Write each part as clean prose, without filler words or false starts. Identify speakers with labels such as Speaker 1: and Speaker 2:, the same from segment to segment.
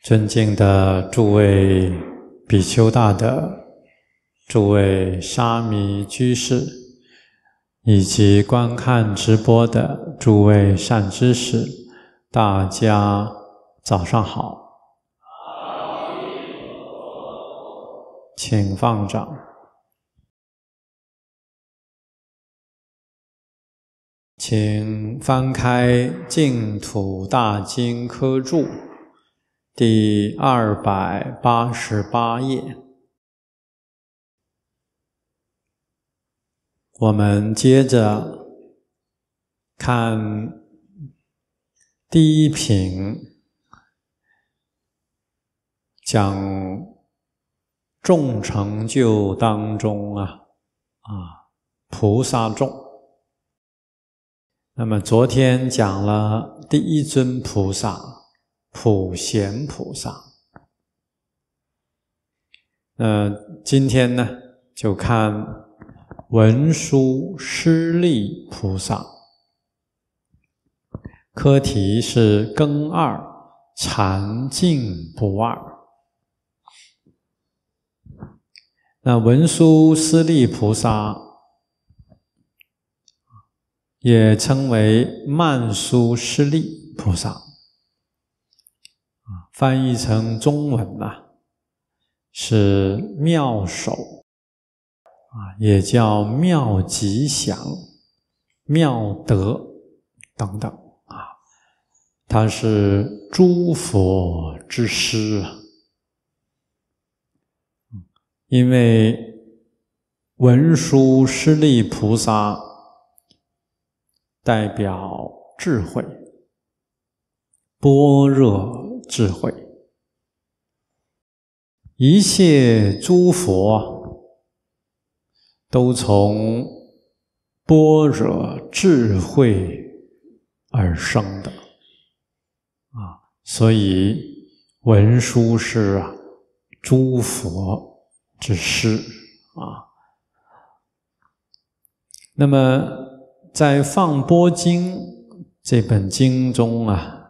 Speaker 1: 尊敬的诸位比丘大德、诸位沙弥居士，以及观看直播的诸位善知识，大家早上好。请放掌。请翻开《净土大经科注》第288页。我们接着看第一品，讲众成就当中菩萨众。那么昨天讲了第一尊菩萨普贤菩萨，今天呢就看文殊师利菩萨，科题是庚二禅净不二。那文殊师利菩萨也称为曼殊师利菩萨，翻译成中文是妙手，也叫妙吉祥、妙德等等他是诸佛之师因为文殊师利菩萨代表智慧，般若智慧。一切诸佛都从般若智慧而生的所以文殊是诸佛之师那么在《放般经》这本经中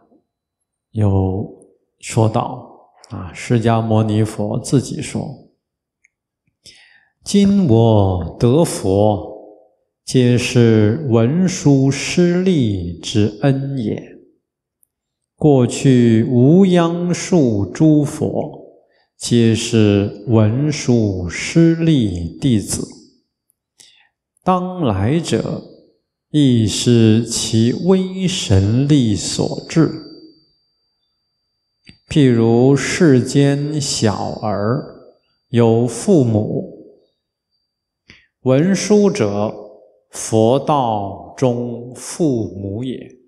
Speaker 1: 有说到释迦牟尼佛自己说：“今我得佛，皆是文殊师利之恩也。过去无央数诸佛，皆是文殊师利弟子。当来者，亦是其威神力所致。譬如世间小儿有父母，文殊者，佛道中父母也。”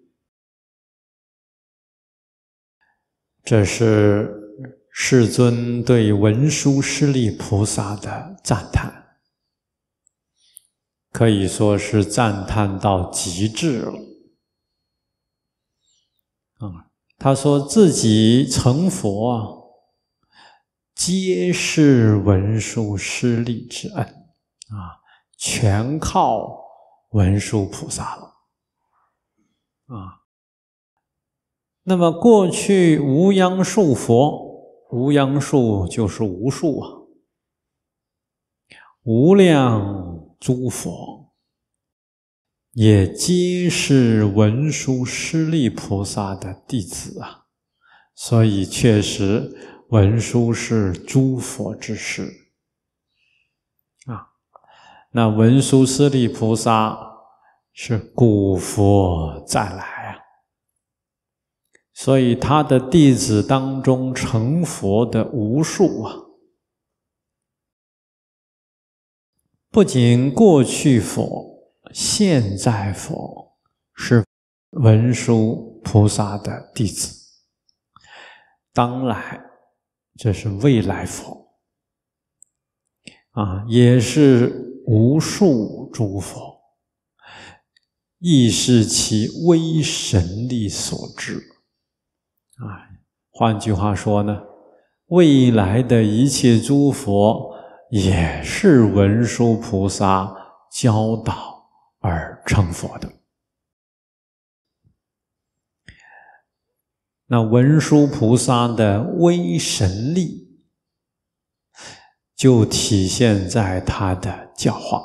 Speaker 1: 这是世尊对文殊师利菩萨的赞叹，可以说是赞叹到极致了。他说自己成佛皆是文殊师利之恩全靠文殊菩萨了那么过去无央数佛，无央数就是无数无量诸佛也皆是文殊师利菩萨的弟子所以确实文殊是诸佛之师那文殊师利菩萨是古佛再来所以他的弟子当中成佛的无数不仅过去佛，现在佛是文殊菩萨的弟子，当来这是未来佛也是无数诸佛，亦是其威神力所致换句话说呢，未来的一切诸佛也是文殊菩萨教导而成佛的。 那文殊菩萨的威神力就体现在他的教化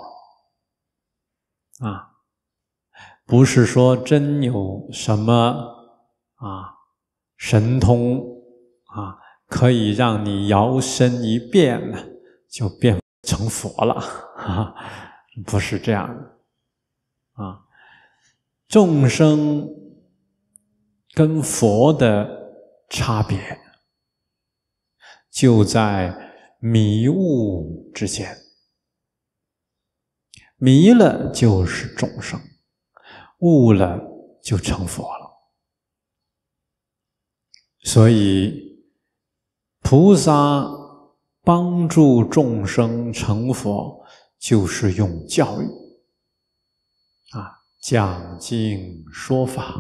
Speaker 1: 啊，不是说真有什么神通可以让你摇身一变呢就变成佛了不是这样的众生跟佛的差别就在迷悟之间，迷了就是众生，悟了就成佛了。所以菩萨帮助众生成佛，就是用教育讲经说法，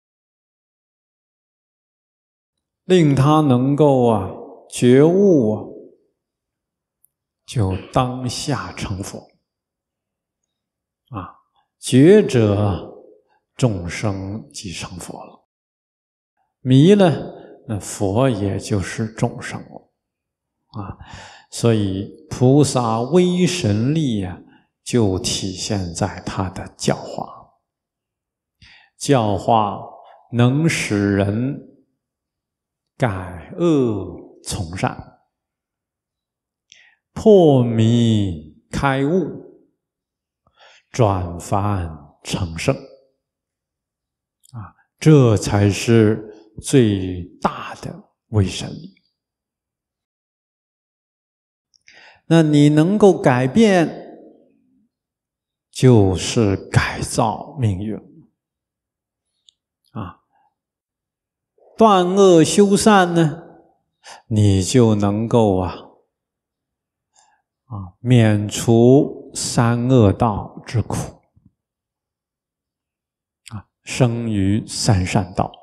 Speaker 1: 令他能够觉悟就当下成佛觉者众生即成佛了，迷了那佛也就是众生了所以菩萨威神力就体现在他的教化。教化能使人改恶从善，破迷开悟，转凡成圣这才是最大的威神力。那你能够改变，就是改造命运断恶修善呢，你就能够免除三恶道之苦生于三善道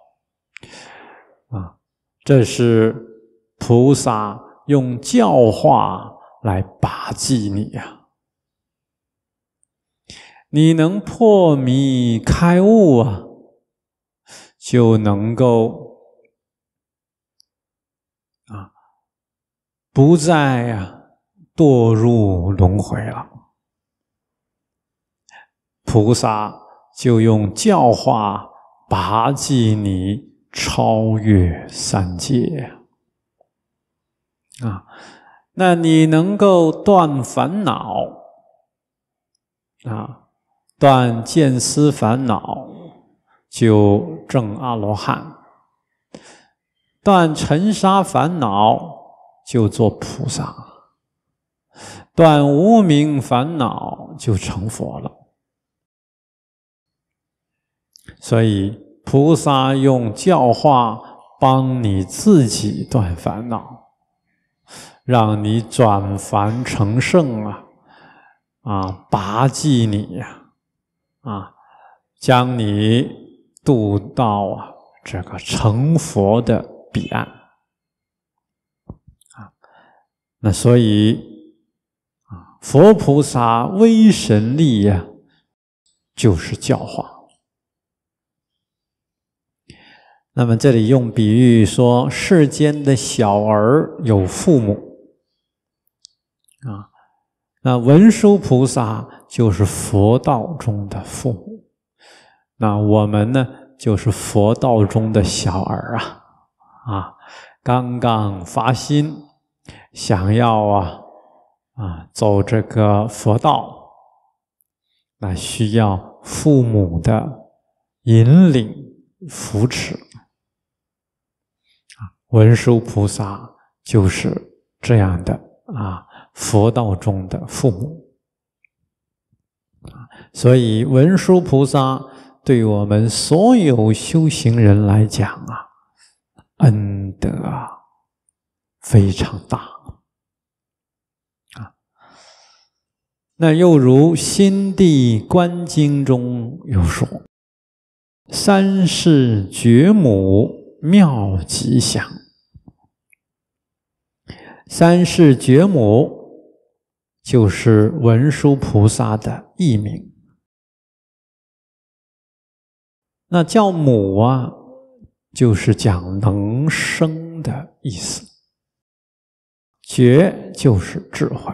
Speaker 1: 这是菩萨用教化来拔济你你能破迷开悟就能够不再堕入轮回了。菩萨就用教化拔济你超越三界那你能够断烦恼断见思烦恼就证阿罗汉，断尘沙烦恼就做菩萨，断无明烦恼就成佛了。所以菩萨用教化帮你自己断烦恼，让你转凡成圣拔济你将你渡到这个成佛的彼岸那所以佛菩萨威神力就是教化。那么这里用比喻说，世间的小儿有父母那文殊菩萨就是佛道中的父母，那我们呢就是佛道中的小儿刚刚发心想要走这个佛道，那需要父母的引领扶持文殊菩萨就是这样的佛道中的父母所以文殊菩萨对我们所有修行人来讲恩德非常大那又如心地观经中有说，三世觉母妙吉祥。三世觉母就是文殊菩萨的艺名。那叫母就是讲能生的意思，觉就是智慧。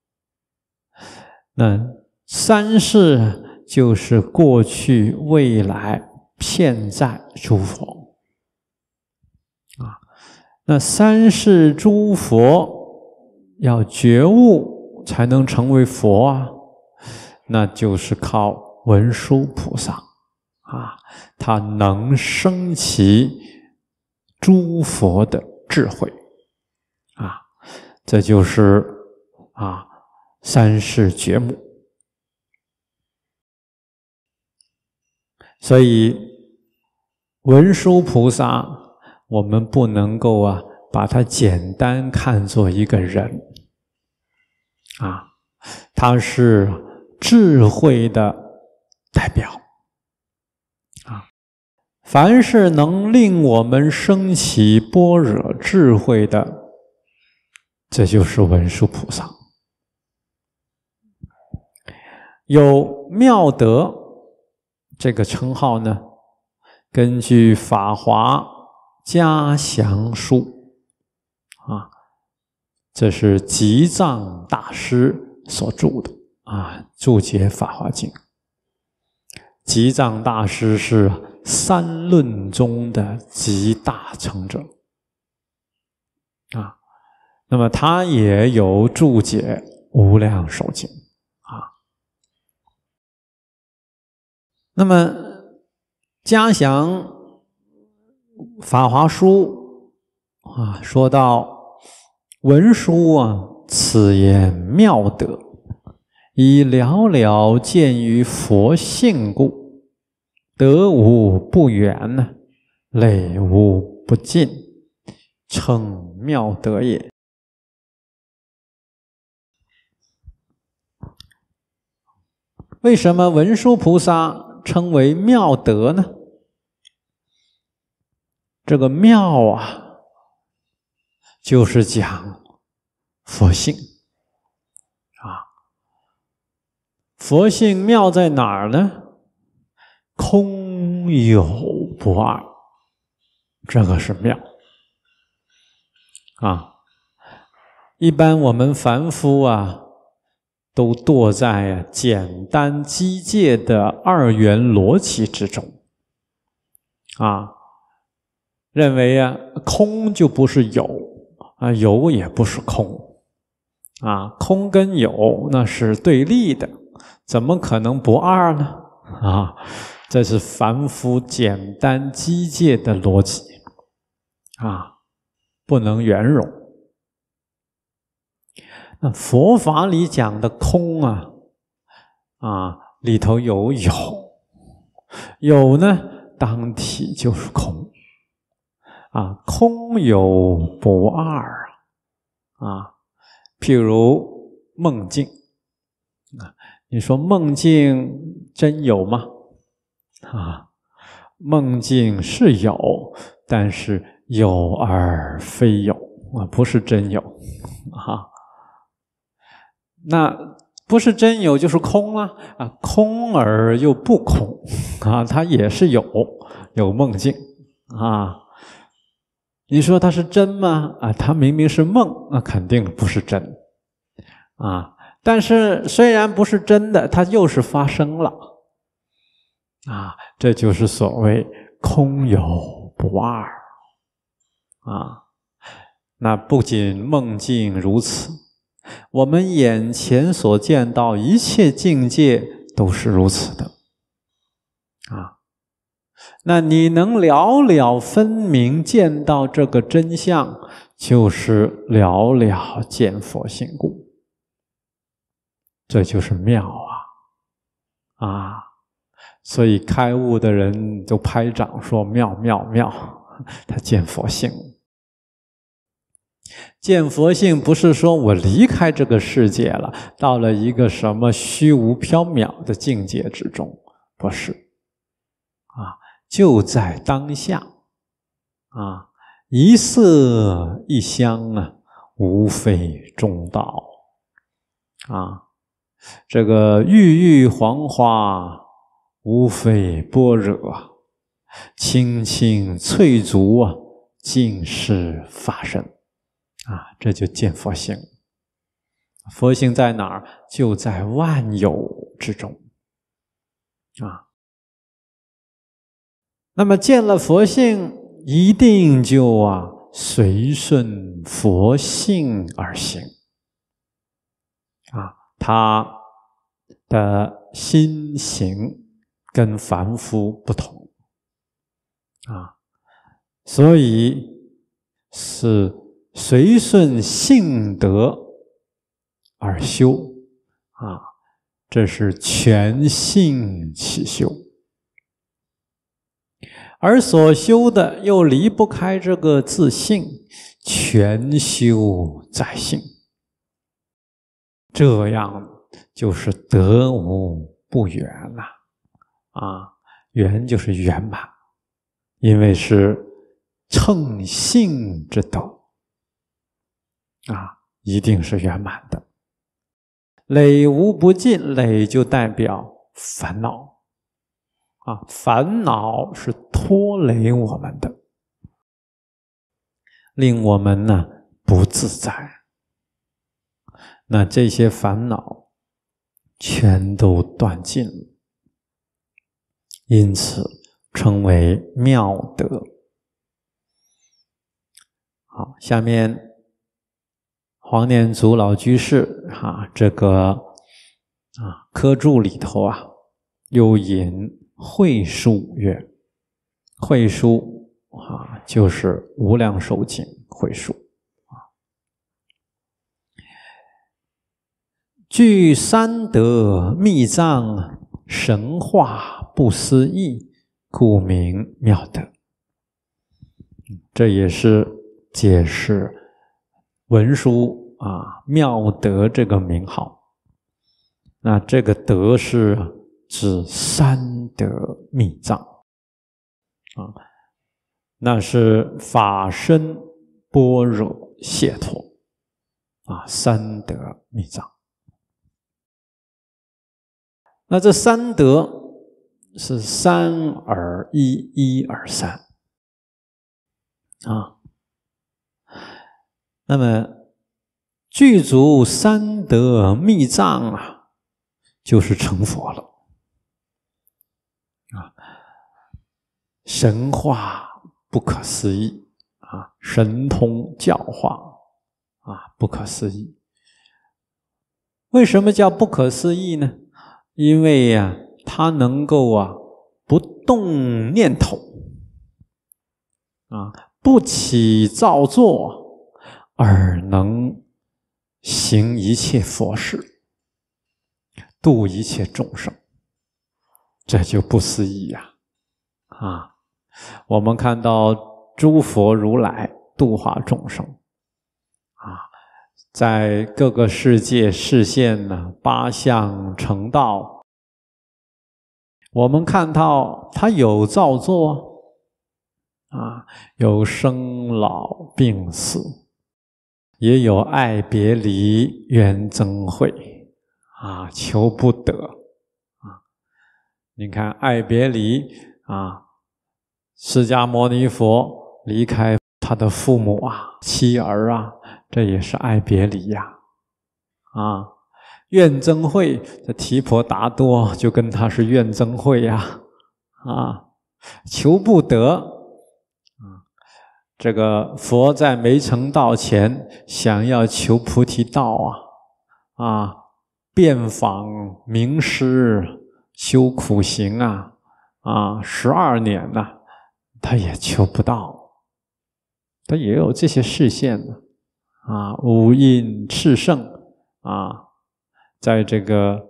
Speaker 1: 那三世就是过去、未来、现在诸佛啊。那三世诸佛要觉悟才能成为佛啊，那就是靠文殊菩萨啊，他能生起诸佛的智慧啊，这就是三世觉母。所以文殊菩萨，我们不能够把它简单看作一个人啊，他是智慧的代表啊。凡是能令我们升起般若智慧的，这就是文殊菩萨。有妙德这个称号呢，根据《法华嘉详书》啊，这是吉藏大师所著的注解《法华经》。吉藏大师是三论中的集大成者啊，那么他也有注解《无量寿经》啊。那么嘉祥法华书说到文殊此言妙德，以了了见于佛性故，德无不远，类无不尽，称妙德也。为什么文殊菩萨称为妙德呢？这个妙就是讲佛性佛性妙在哪儿呢？空有不二，这个是妙一般我们凡夫都堕在简单机械的二元逻辑之中认为空就不是有有也不是空空跟有那是对立的，怎么可能不二呢？这是凡夫简单机械的逻辑不能圆融。那佛法里讲的空里头有有呢，当体就是空空有不二譬如梦境你说梦境真有吗？梦境是有，但是有而非有不是真有那不是真有就是空空而又不空它也是有梦境你说它是真吗？它明明是梦，那肯定不是真但是虽然不是真的，它又是发生了这就是所谓空有不二那不仅梦境如此，我们眼前所见到一切境界都是如此的那你能了了分明见到这个真相，就是了了见佛性故，这就是妙所以开悟的人就拍掌说妙妙妙，他见佛性。见佛性不是说我离开这个世界了，到了一个什么虚无缥缈的境界之中，不是就在当下一色一香无非中道这个郁郁黄花无非般若， 青青翠竹啊，尽是法身啊，这就见佛性。佛性在哪儿？就在万有之中啊。那么见了佛性，一定就随顺佛性而行啊。他的心行跟凡夫不同啊，所以是随顺性德而修啊，这是全性起修。而所修的又离不开这个自性，全修在性，这样就是得无不圆了啊！圆就是圆满，因为是乘性之德啊，一定是圆满的。累无不尽，累就代表烦恼啊，烦恼是拖累我们的，令我们呢不自在。那这些烦恼全都断尽了，因此称为妙德。好，下面黄念祖老居士这个科注里头又引会疏曰，会疏就是无量寿经会疏具三德密藏神化不思议，故名妙德。这也是解释文殊妙德这个名号。那这个德是指三德密藏那是法身般若解脱三德密藏。那这三德是三而一，一而三那么具足三德密藏就是成佛了神化不可思议神通教化不可思议。为什么叫不可思议呢？因为它能够不动念头不起造作，而能行一切佛事，度一切众生，这就不思议我们看到诸佛如来度化众生在各个世界示现八相成道，我们看到他有造作有生老病死，也有爱别离怨憎会求不得你看爱别离释迦牟尼佛离开他的父母妻儿这也是爱别离怨憎会，这提婆达多就跟他是怨憎会求不得这个佛在没成道前想要求菩提道遍访名师修苦行12年他也求不到，他也有这些示现五阴炽盛在这个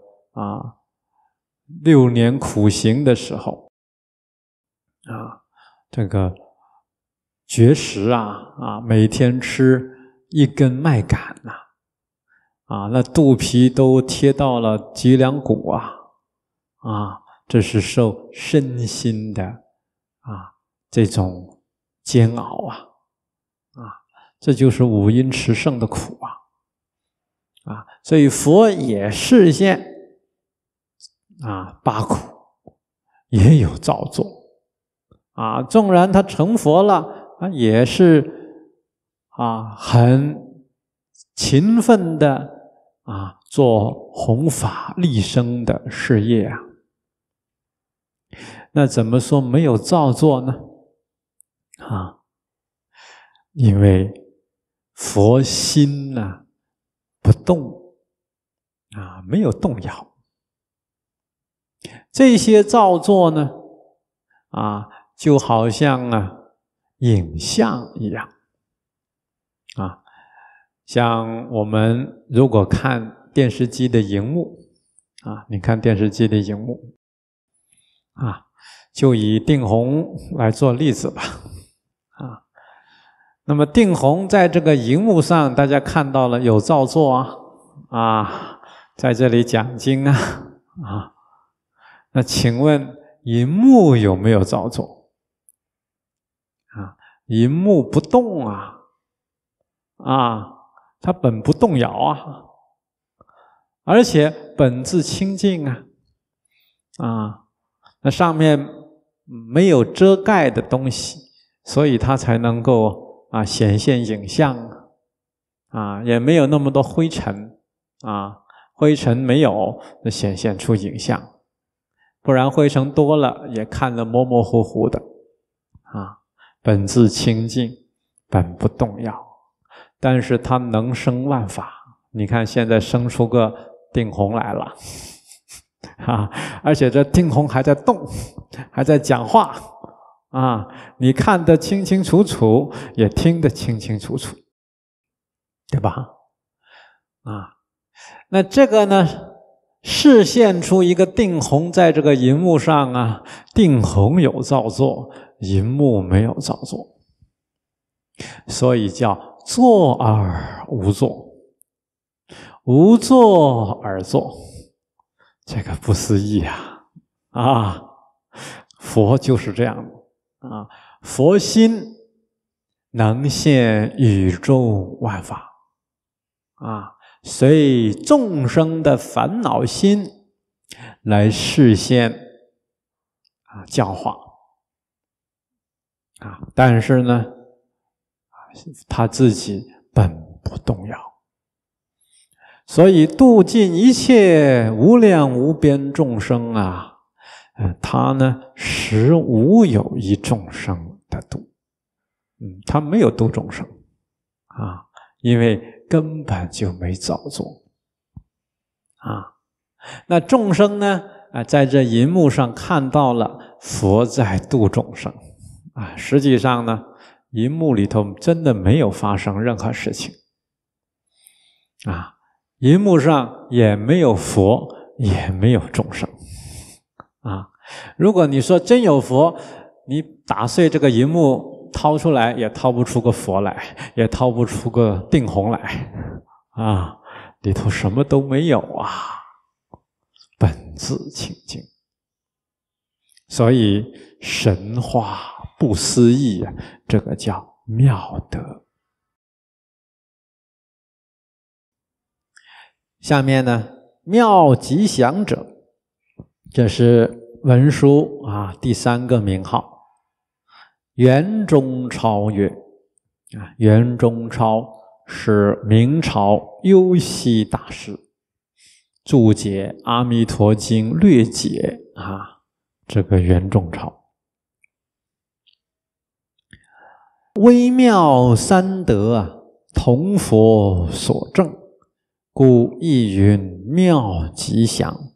Speaker 1: 6年苦行的时候这个绝食每天吃1根麦秆那肚皮都贴到了脊梁骨这是受身心的这种煎熬这就是五阴炽盛的苦所以佛也示现八苦，也有造作啊，纵然他成佛了，也是很勤奋的做弘法利生的事业啊。那怎么说没有造作呢？因为佛心呢不动没有动摇。这些造作呢就好像影像一样像我们如果看电视机的荧幕你看电视机的荧幕就以定虹来做例子吧那么定虹在这个荧幕上，大家看到了有造作在这里讲经那请问荧幕有没有造作？荧幕不动它本不动摇而且本自清净那上面没有遮盖的东西，所以它才能够显现影像也没有那么多灰尘灰尘没有，就显现出影像。不然灰尘多了，也看得模模糊糊的本自清净，本不动摇，但是它能生万法。你看现在生出个定虹来了而且这定虹还在动，还在讲话你看得清清楚楚，也听得清清楚楚，对吧？那这个呢，示现出一个定虹在这个荧幕上定虹有造作，荧幕没有造作，所以叫作而无作，无作而作，这个不思议佛就是这样的佛心能现宇宙万法随众生的烦恼心来示现教化但是呢他自己本不动摇，所以度尽一切无量无边众生他呢实无有一众生的度他没有度众生因为根本就没造作那众生呢在这银幕上看到了佛在度众生实际上呢银幕里头真的没有发生任何事情银幕上也没有佛，也没有众生如果你说真有佛，你打碎这个银幕掏出来也掏不出个佛来，也掏不出个定虹来里头什么都没有本自清净。所以神化不思议这个叫妙德。下面呢，妙吉祥者，这是文殊第三个名号。圆中超越圆中超是明朝幽西大师注解《阿弥陀经》略解这个圆中超。微妙三德同佛所证，故亦云妙吉祥。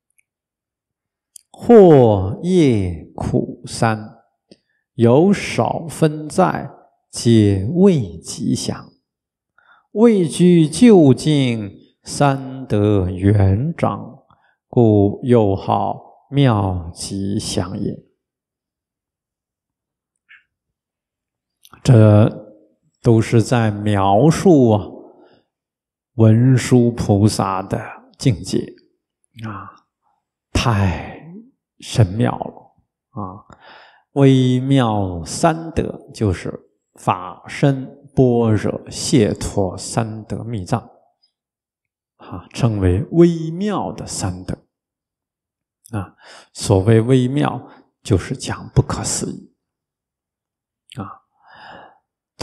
Speaker 1: 或业苦三，有少分在，皆未吉祥。位居究竟，三德圆彰，故又号妙吉祥也。这都是在描述文殊菩萨的境界太神妙了微妙三德就是法身般若解脱三德密藏称为微妙的三德所谓微妙就是讲不可思议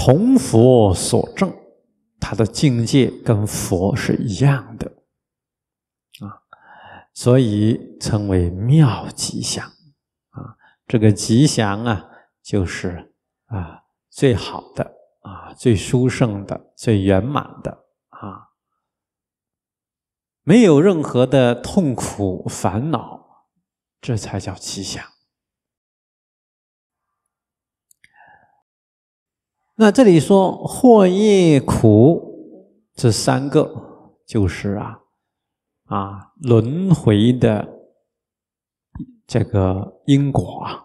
Speaker 1: 同佛所证，他的境界跟佛是一样的啊，所以称为妙吉祥啊。这个吉祥啊，就是最好的啊，最殊胜的，最圆满的啊，没有任何的痛苦烦恼，这才叫吉祥。那这里说祸业苦，这三个就是轮回的这个因果啊。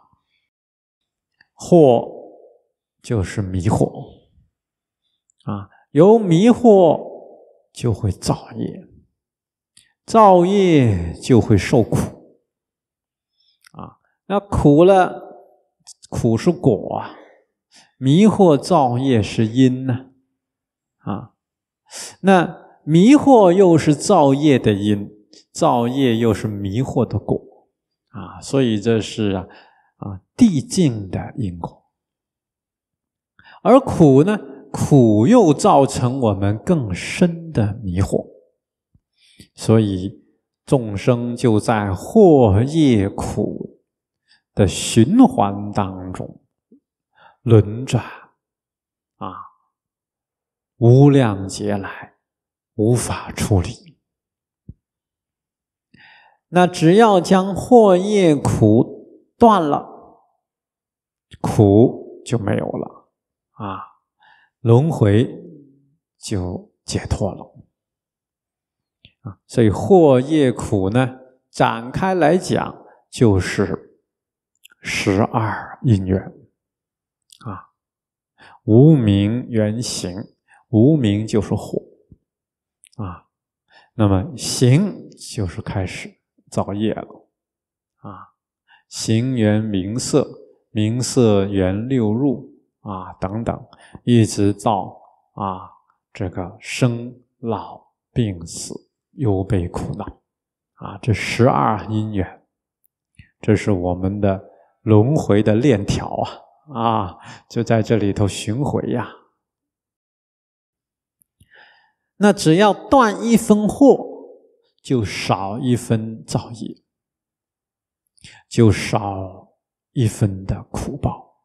Speaker 1: 惑就是迷惑啊，由迷惑就会造业，造业就会受苦啊。那苦了，苦是果啊，迷惑造业是因呢那迷惑又是造业的因，造业又是迷惑的果啊，所以这是递进的因果。而苦呢，苦又造成我们更深的迷惑，所以众生就在祸业苦的循环当中轮转无量劫来无法处理。那只要将祸业苦断了，苦就没有了轮回就解脱了所以祸业苦呢，展开来讲就是12因缘无明缘行，无明就是惑那么行就是开始造业了行缘名色，名色缘六入等等，一直到这个生老病死忧悲苦恼这12因缘，这是我们的轮回的链条就在这里头巡回那只要断一分惑，就少一分造业，就少一分的苦报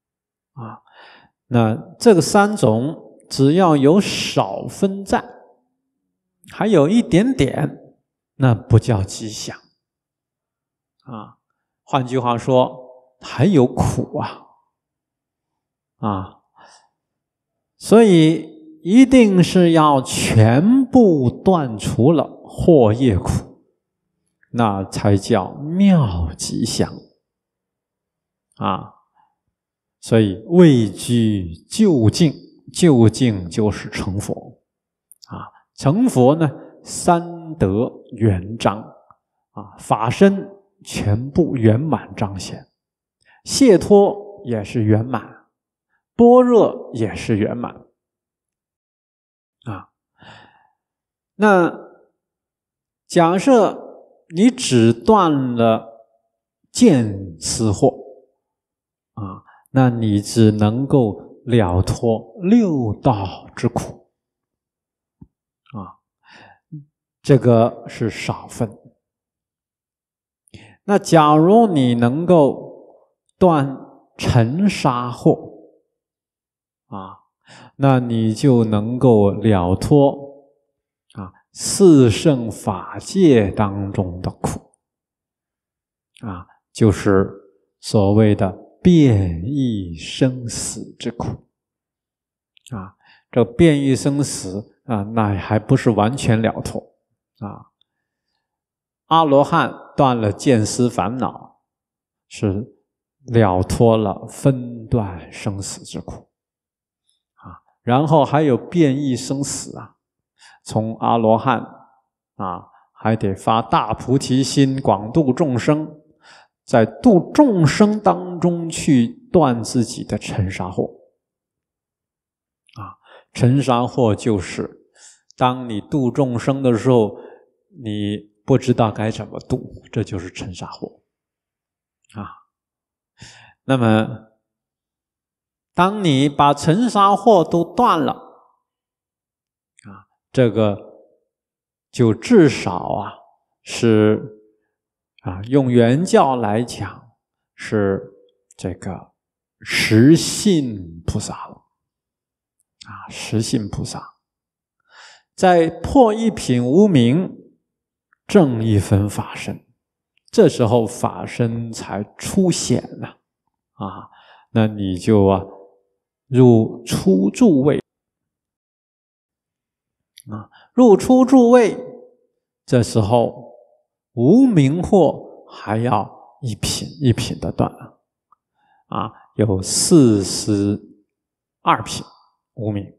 Speaker 1: 那这个3种只要有少分在，还有一点点，那不叫吉祥换句话说，还有苦所以一定是要全部断除了祸业苦，那才叫妙吉祥所以位居究竟，究竟就是成佛成佛呢，3德圆彰法身全部圆满彰显，解脱也是圆满，般若也是圆满那假设你只断了见思惑那你只能够了脱6道之苦这个是少分。那假如你能够断尘沙惑那你就能够了脱四圣法界当中的苦就是所谓的变异生死之苦这变异生死那还不是完全了脱阿罗汉断了见思烦恼，是了脱了分段生死之苦然后还有变异生死从阿罗汉还得发大菩提心，广度众生，在度众生当中去断自己的尘沙惑尘沙惑就是当你度众生的时候，你不知道该怎么度，这就是尘沙惑那么当你把尘沙惑都断了，这个就至少是用原教来讲是这个实信菩萨了实信菩萨，在破一品无明，正一分法身，这时候法身才出显了那你就入初住位入初住位，这时候无明惑还要一品一品的断有42品无明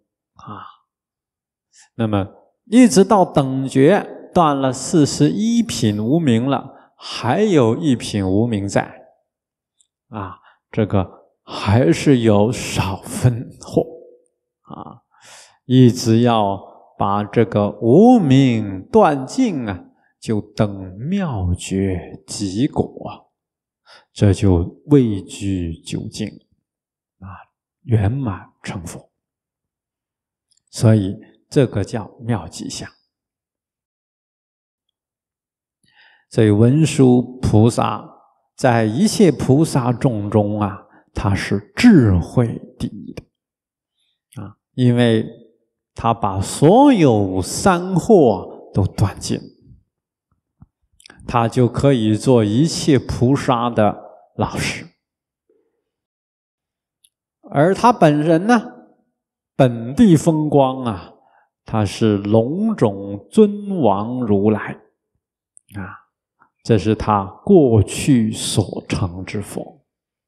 Speaker 1: 那么一直到等觉断了41品无明了，还有一品无明在这个还是有少分惑一直要把这个无明断尽就等妙觉极果这就位居究竟圆满成佛。所以这个叫妙极相。所以文殊菩萨在一切菩萨众中他是智慧第一的因为他把所有三惑都断尽，他就可以做一切菩萨的老师。而他本人呢，本地风光他是龙种尊王如来这是他过去所成之佛。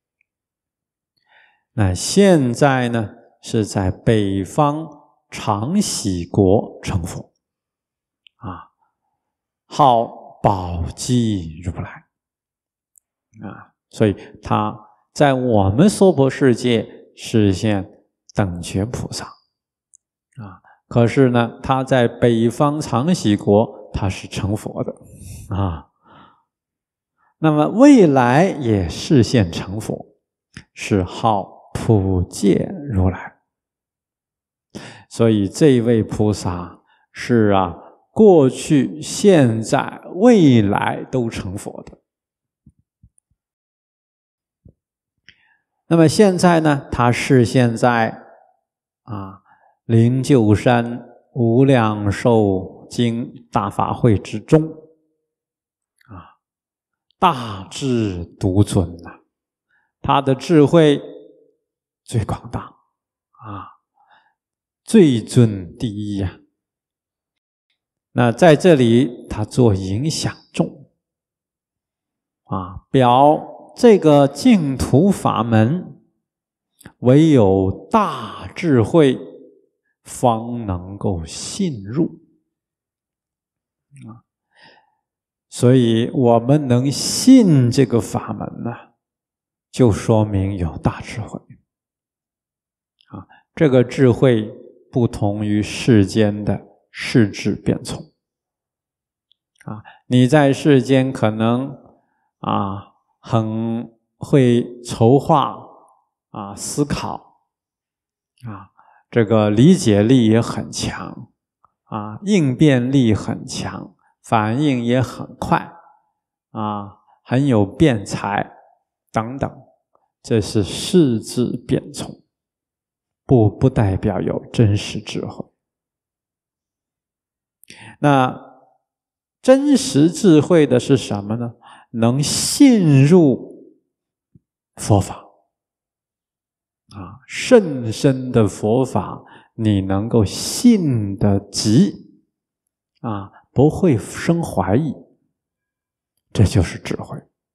Speaker 1: 那现在呢，是在北方长喜国成佛号宝积如来所以他在我们娑婆世界实现等觉菩萨可是呢，他在北方长喜国他是成佛的那么未来也示现成佛，是号普界如来。所以这位菩萨是过去、现在、未来都成佛的。那么现在呢，他示现在灵鹫山无量寿经大法会之中大智独尊他的智慧最广大最尊第一那在这里他做影响众表这个净土法门唯有大智慧方能够信入所以我们能信这个法门就说明有大智慧这个智慧不同于世间的世智辩聪你在世间可能很会筹划思考这个理解力也很强应变力很强，反应也很快很有辩才等等，这是世智辩聪，不代表有真实智慧。那真实智慧的是什么呢？能信入佛法甚深的佛法，你能够信得及不会生怀疑，这就是智慧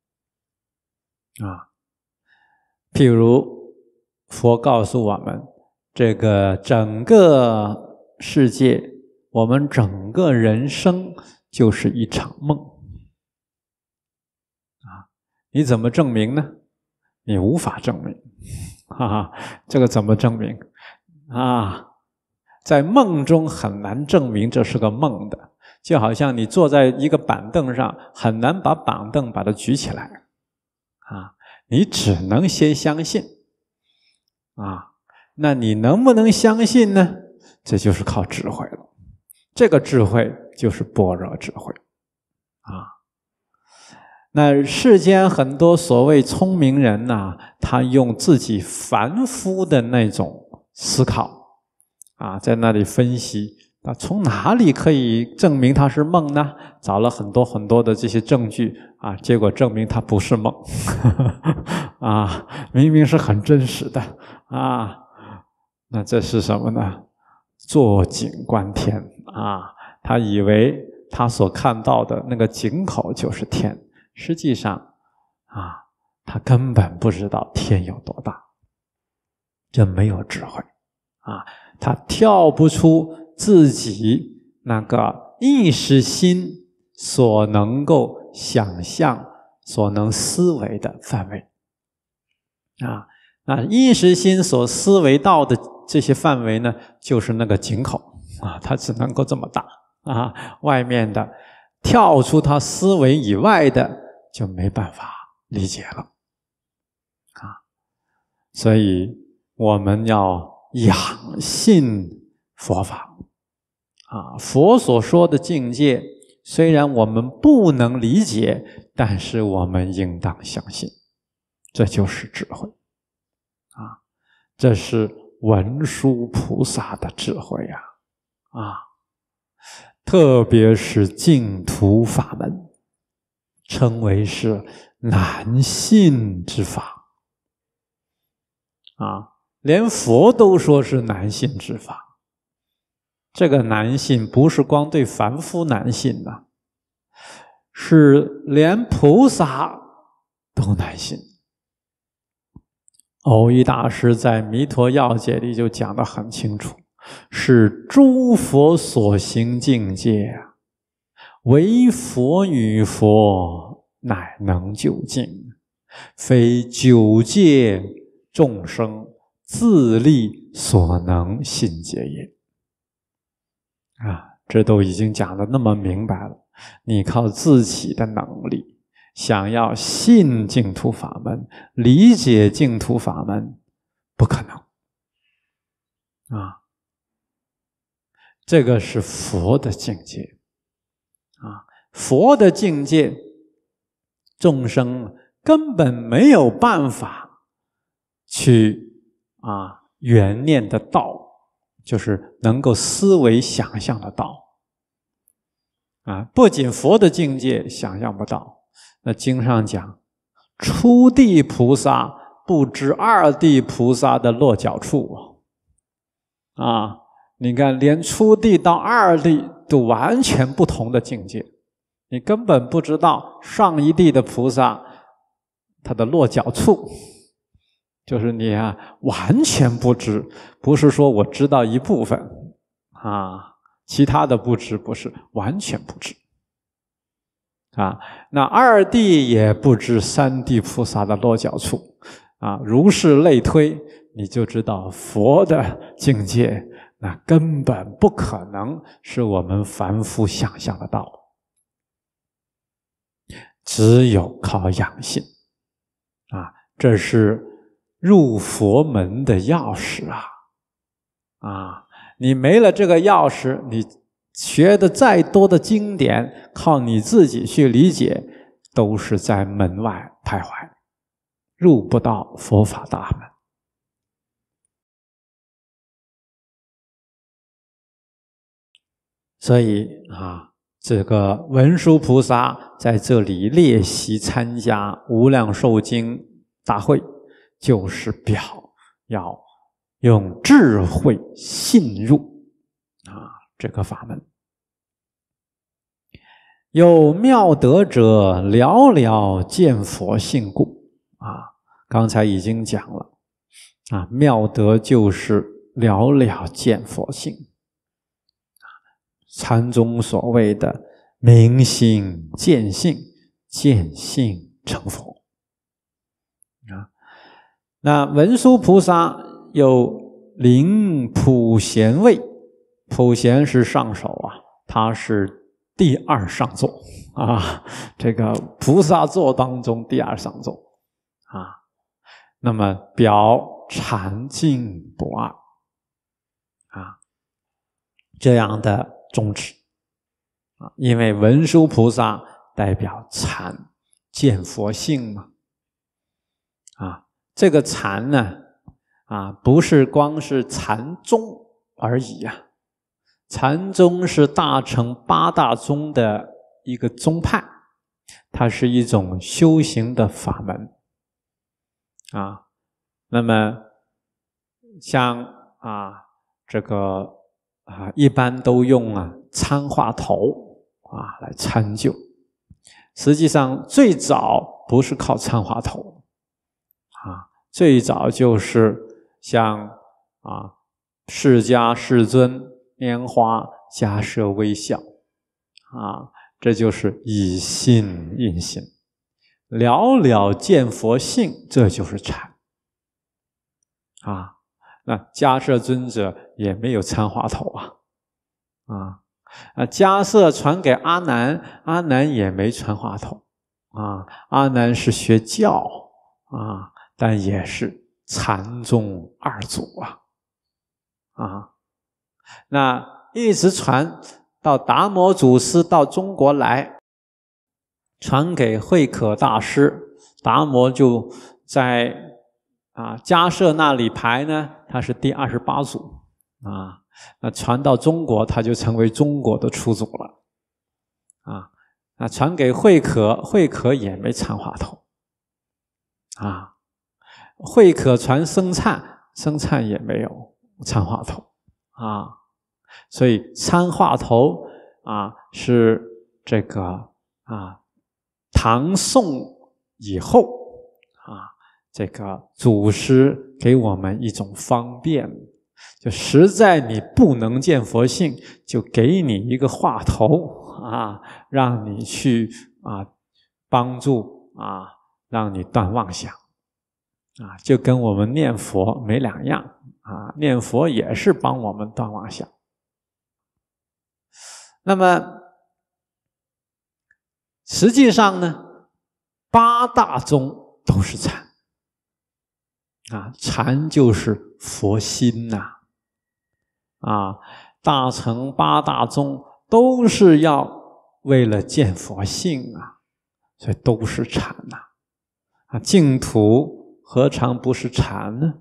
Speaker 1: 譬如佛告诉我们，这个整个世界，我们整个人生就是一场梦你怎么证明呢？你无法证明这个怎么证明在梦中很难证明这是个梦的，就好像你坐在一个板凳上，很难把板凳把它举起来你只能先相信啊。那你能不能相信呢？这就是靠智慧了。这个智慧就是般若智慧啊。那世间很多所谓聪明人呐，他用自己凡夫的那种思考啊，在那里分析，那从哪里可以证明它是梦呢？找了很多很多的这些证据啊，结果证明它不是梦啊，明明是很真实的啊。那这是什么呢？坐井观天啊，他以为他所看到的那个井口就是天，实际上啊，他根本不知道天有多大，这没有智慧啊，他跳不出自己那个意识心所能够想象、所能思维的范围啊。那意识心所思维到的这些范围呢，就是那个井口啊，它只能够这么大啊，外面的跳出它思维以外的就没办法理解了啊。所以我们要仰信佛法啊，佛所说的境界，虽然我们不能理解，但是我们应当相信，这就是智慧啊，这是文殊菩萨的智慧呀！啊，特别是净土法门，称为是难信之法啊，连佛都说是难信之法。这个难信不是光对凡夫难信呐，是连菩萨都难信。蕅益大师在《弥陀要解》里就讲得很清楚，是诸佛所行境界啊，唯佛与佛乃能究竟，非九界众生自力所能信解也。啊，这都已经讲得那么明白了，你靠自己的能力想要信净土法门，理解净土法门，不可能啊！这个是佛的境界啊，佛的境界，众生根本没有办法去圆念的道，就是能够思维想象的道啊！不仅佛的境界想象不到。那经上讲，初地菩萨不知二地菩萨的落脚处啊！你看，连初地到二地都完全不同的境界，你根本不知道上一地的菩萨他的落脚处，就是你完全不知，不是说我知道一部分啊，其他的不知，不是完全不知。那二地也不知三地菩萨的落脚处如是类推，你就知道佛的境界那根本不可能是我们凡夫想象得到，只有靠仰信这是入佛门的钥匙你没了这个钥匙，你学的再多的经典，靠你自己去理解，都是在门外徘徊，入不到佛法大门。所以这个文殊菩萨在这里列席参加无量寿经大会，就是表要用智慧信入这个法门。有妙德者，寥寥见佛性故刚才已经讲了妙德就是寥寥见佛性，禅宗所谓的明心见性，见性成佛那文殊菩萨有临普贤位，普贤是上首他是第二上座这个菩萨座当中第二上座那么表禅净不二这样的宗旨因为文殊菩萨代表禅见佛性嘛这个禅呢不是光是禅宗而已禅宗是大乘八大宗的一个宗派，它是一种修行的法门那么像这个一般都用参话头来参究，实际上最早不是靠参话头最早就是像释迦世尊拈花迦摄微笑这就是以心印心，了了见佛性，这就是禅那迦摄尊者也没有参话头迦摄传给阿难，阿难也没传话头阿难是学教但也是禅宗二祖那一直传到达摩祖师到中国来，传给慧可大师，达摩就在迦摄那里排呢，他是第28祖那传到中国，他就成为中国的初祖了那传给慧可，慧可也没参话头慧可传僧璨，僧璨也没有参话头所以参话头是这个唐宋以后这个祖师给我们一种方便，就实在你不能见佛性，就给你一个话头让你去帮助让你断妄想就跟我们念佛没两样念佛也是帮我们断妄想。那么实际上呢，八大宗都是禅禅就是佛心大乘八大宗都是要为了见佛性所以都是禅净土何尝不是禅呢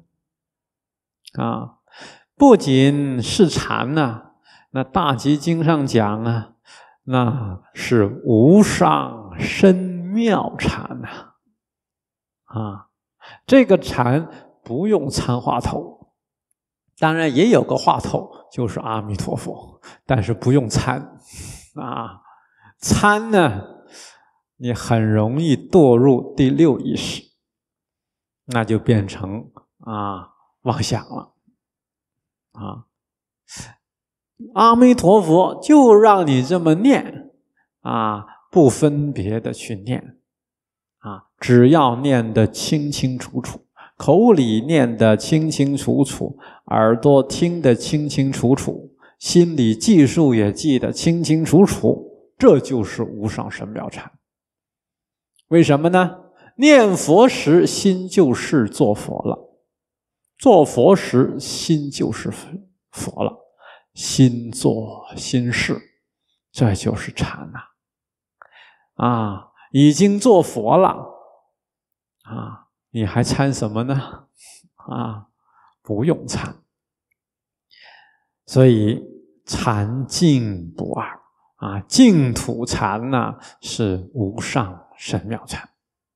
Speaker 1: 不仅是禅那大集经上讲那是无上深妙禅这个禅不用参话头，当然也有个话头，就是阿弥陀佛，但是不用参参呢，你很容易堕入第六意识，那就变成妄想了阿弥陀佛就让你这么念不分别的去念只要念得清清楚楚，口里念得清清楚楚，耳朵听得清清楚楚，心里记数也记得清清楚楚，这就是无上深妙禅。为什么呢？念佛时心就是做佛了，做佛时心就是佛了，心作心事，这就是禅已经做佛了你还参什么呢？不用参。所以禅净不二净土禅是无上深妙禅。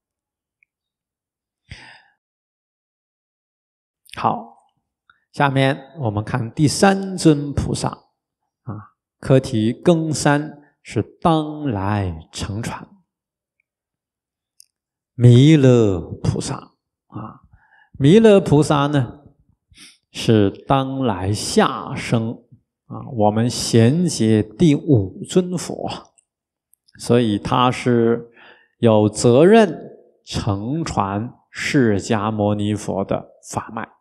Speaker 1: 好，下面我们看第三尊菩萨课题庚三是当来乘传。弥勒菩萨弥勒菩萨呢是当来下生我们贤劫第五尊佛，所以他是有责任承传释迦牟尼佛的法脉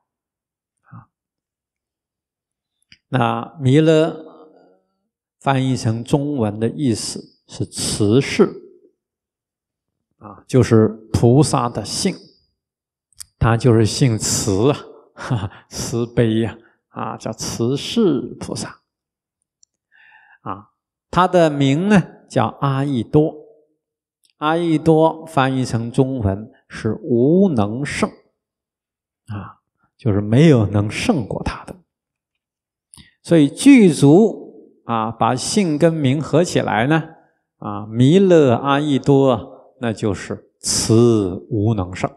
Speaker 1: 那弥勒翻译成中文的意思是慈氏就是菩萨的姓，他就是姓慈慈悲呀，叫慈氏菩萨。他的名呢叫阿逸多，阿逸多翻译成中文是无能胜，就是没有能胜过他的。所以具足把姓跟名合起来呢，弥勒阿逸多，那就是慈无能胜。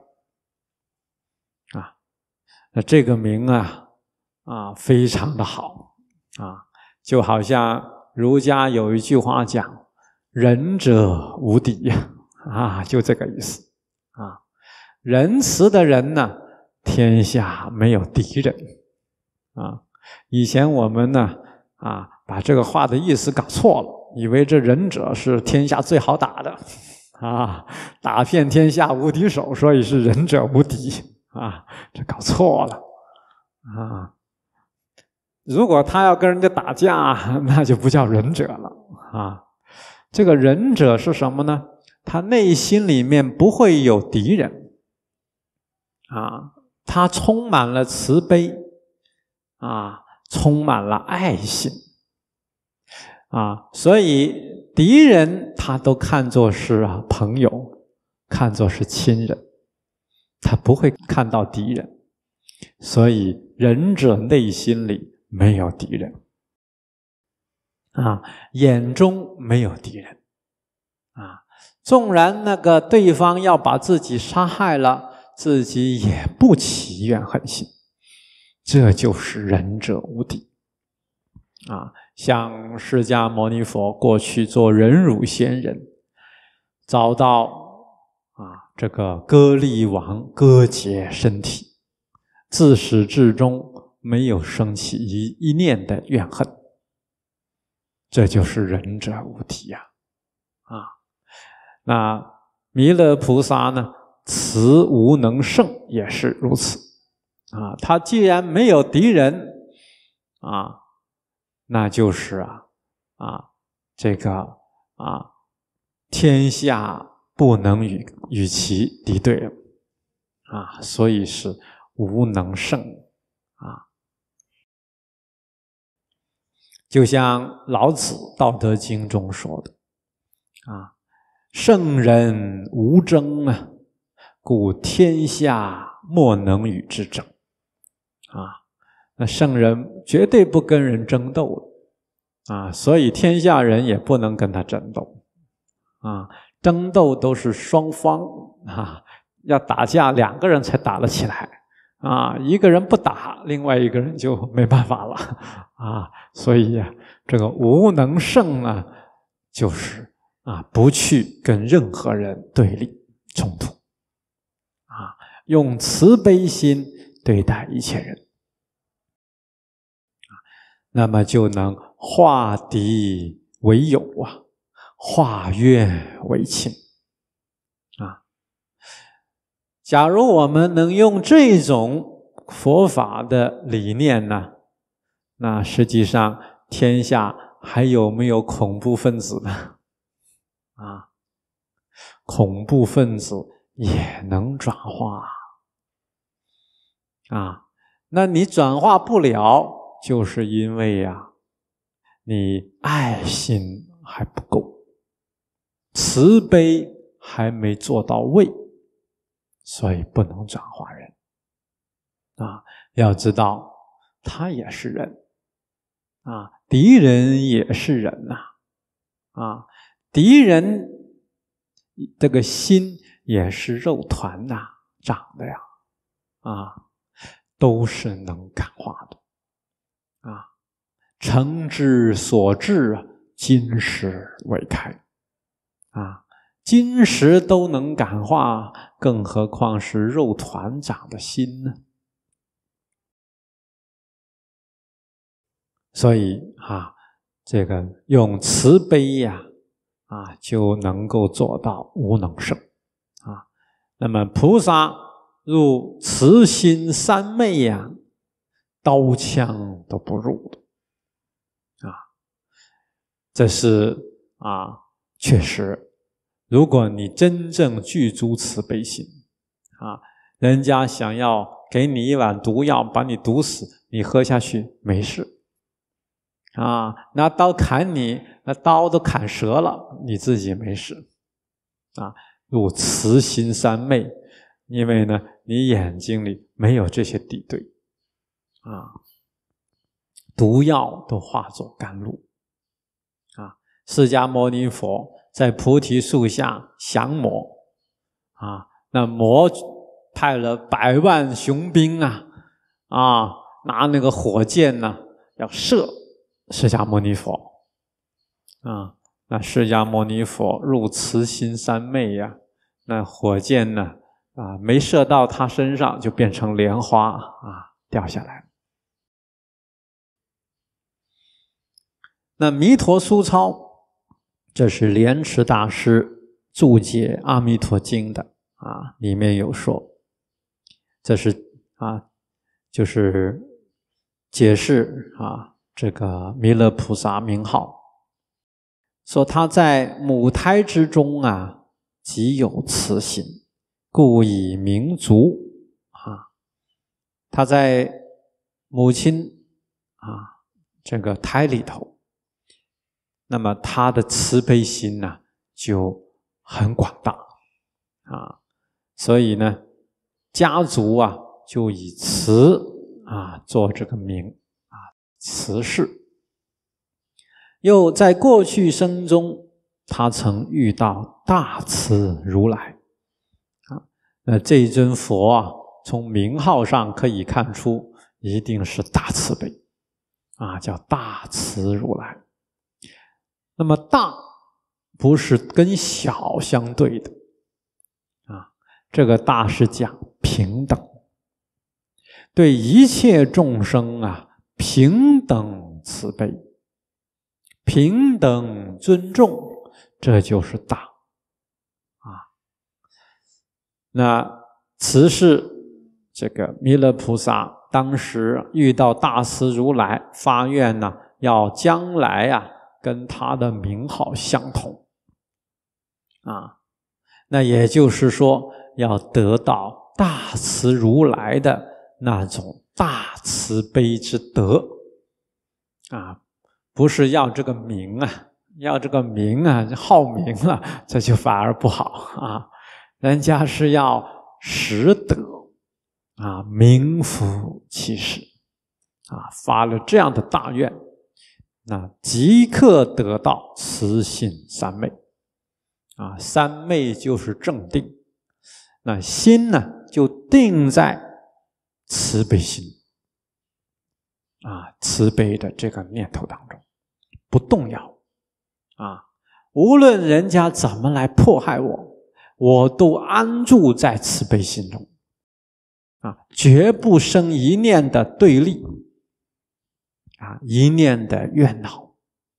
Speaker 1: 那这个名非常的好就好像儒家有一句话讲，仁者无敌就这个意思仁慈的人呢，天下没有敌人以前我们呢把这个话的意思搞错了，以为这仁者是天下最好打的打遍天下无敌手，所以是仁者无敌这搞错了如果他要跟人家打架，那就不叫仁者了这个仁者是什么呢？他内心里面不会有敌人他充满了慈悲充满了爱心所以敌人他都看作是朋友，看作是亲人，他不会看到敌人。所以仁者内心里没有敌人眼中没有敌人纵然那个对方要把自己杀害了，自己也不起怨恨心，这就是仁者无敌像释迦牟尼佛过去做忍辱仙人，遭到这个歌利王割截身体，自始至终没有升起一念的怨恨，这就是仁者无敌那弥勒菩萨呢，慈无能胜也是如此他既然没有敌人那就是这个天下不能与其敌对了所以是无能胜就像老子《道德经》中说的圣人无争故天下莫能与之争那圣人绝对不跟人争斗所以天下人也不能跟他争斗争斗都是双方要打架两个人才打得起来一个人不打，另外一个人就没办法了所以这个无能胜呢，就是不去跟任何人对立冲突用慈悲心对待一切人那么就能化敌为友化怨为亲假如我们能用这种佛法的理念呢，那实际上天下还有没有恐怖分子呢？恐怖分子也能转化那你转化不了，就是因为你爱心还不够，慈悲还没做到位，所以不能转化人要知道他也是人敌人也是人敌人这个心也是肉团长的都是能感化的诚之所至金石为开金石都能感化，更何况是肉团长的心呢？所以这个用慈悲就能够做到无能胜那么菩萨入慈心三昧刀枪都不入的这是确实。如果你真正具足慈悲心人家想要给你一碗毒药，把你毒死，你喝下去没事。拿刀砍你，那刀都砍折了，你自己没事。入慈心三昧，因为呢，你眼睛里没有这些敌对，毒药都化作甘露。释迦牟尼佛在菩提树下降魔，那魔派了100万雄兵拿那个火箭要射释迦牟尼佛，那释迦牟尼佛入慈心三昧那火箭呢没射到他身上，就变成莲花掉下来。那弥陀书钞，这是莲池大师注解《阿弥陀经》的里面有说，这是就是解释这个弥勒菩萨名号，说他在母胎之中即有慈心，故以名足。他在母亲这个胎里头，那么他的慈悲心就很广大所以呢，家族就以慈做这个名慈氏。又在过去生中，他曾遇到大慈如来那这一尊佛从名号上可以看出，一定是大慈悲叫大慈如来。那么大不是跟小相对的这个大是讲平等，对一切众生平等慈悲，平等尊重，这就是大那慈氏这个弥勒菩萨当时遇到大慈如来，发愿要将来跟他的名号相同那也就是说要得到大慈如来的那种大慈悲之德不是要这个名要这个名好名了，这就反而不好人家是要实德名副其实发了这样的大愿，那即刻得到慈心三昧三昧就是正定，那心呢就定在慈悲心慈悲的这个念头当中，不动摇无论人家怎么来迫害我，我都安住在慈悲心中绝不生一念的对立一念的怨恼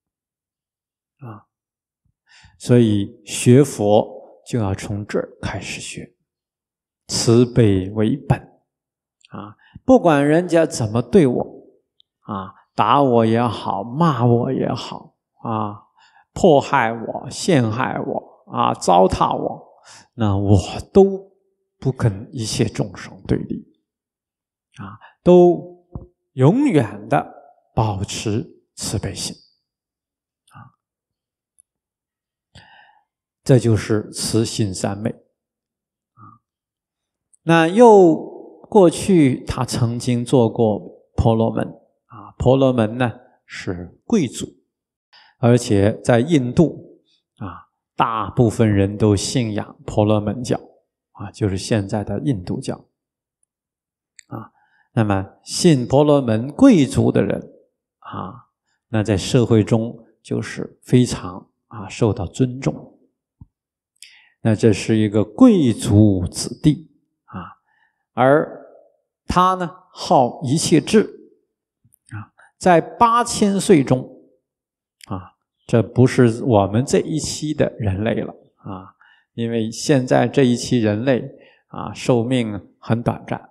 Speaker 1: 所以学佛就要从这儿开始学，慈悲为本不管人家怎么对我打我也好，骂我也好迫害我，陷害我糟蹋我，那我都不跟一切众生对立都永远的保持慈悲心这就是慈心三昧那又过去他曾经做过婆罗门婆罗门呢是贵族，而且在印度大部分人都信仰婆罗门教就是现在的印度教那么信婆罗门贵族的人那在社会中就是非常受到尊重，那这是一个贵族子弟而他呢好一切智在8000岁中这不是我们这一期的人类了因为现在这一期人类寿命很短暂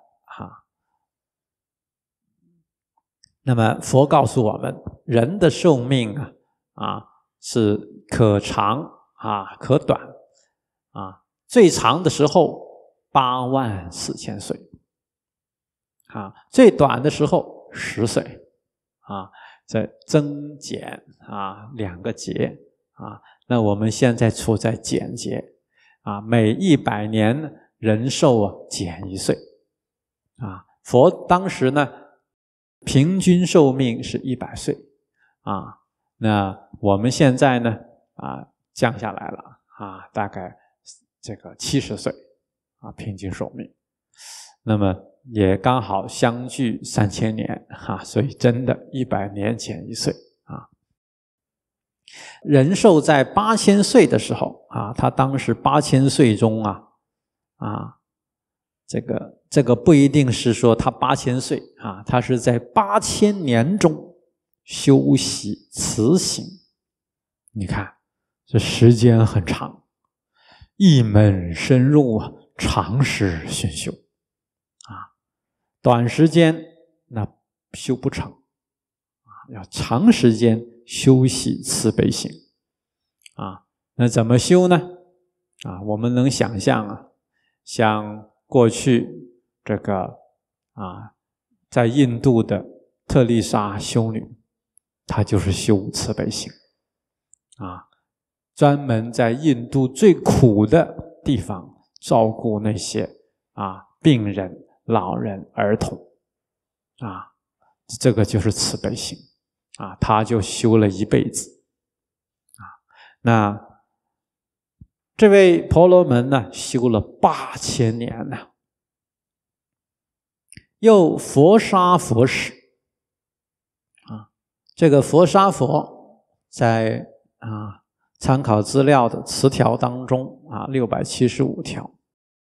Speaker 1: 那么佛告诉我们，人的寿命是可长可短最长的时候84000岁啊，最短的时候10岁啊，在增减啊2个劫啊，那我们现在处在减劫啊，每100年人寿啊减1岁啊。佛当时呢，平均寿命是100岁啊，那我们现在呢啊降下来了啊，大概这个70岁啊，平均寿命。那么也刚好相距3000年啊，所以真的100年减1岁啊。人寿在8000岁的时候啊，他当时8000岁中这个不一定是说他8000岁啊，他是在8000年中修习慈行。你看这时间很长，一门深入啊，长时熏修啊，短时间那修不成啊，要长时间修习慈悲心啊。那怎么修呢？啊，我们能想象啊，像过去这个在印度的特丽莎修女，她就是修慈悲心啊，专门在印度最苦的地方照顾那些病人、老人、儿童啊，这个就是慈悲心啊，她就修了一辈子啊。那这位婆罗门呢，修了8000年呢。又佛沙佛使啊，这个佛沙佛在参考资料的词条当中675条，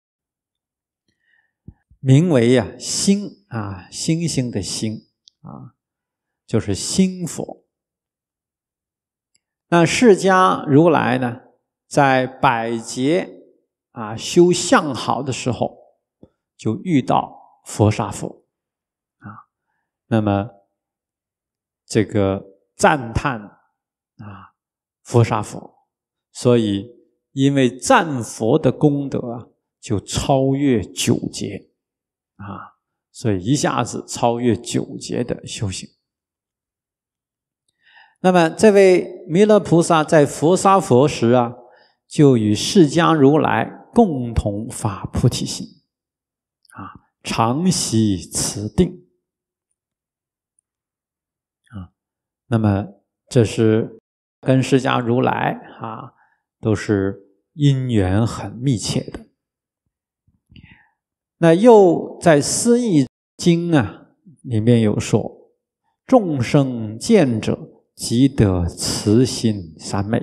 Speaker 1: 名为星星星的星就是星佛。那释迦如来呢，在百劫修相好的时候，就遇到佛沙佛那么这个赞叹佛沙佛，所以因为赞佛的功德就超越9劫所以一下子超越9劫的修行。那么这位弥勒菩萨在佛沙佛时就与释迦如来共同发菩提心常习慈定那么这是跟释迦如来都是因缘很密切的。那又在思义经里面有说，众生见者即得慈心三昧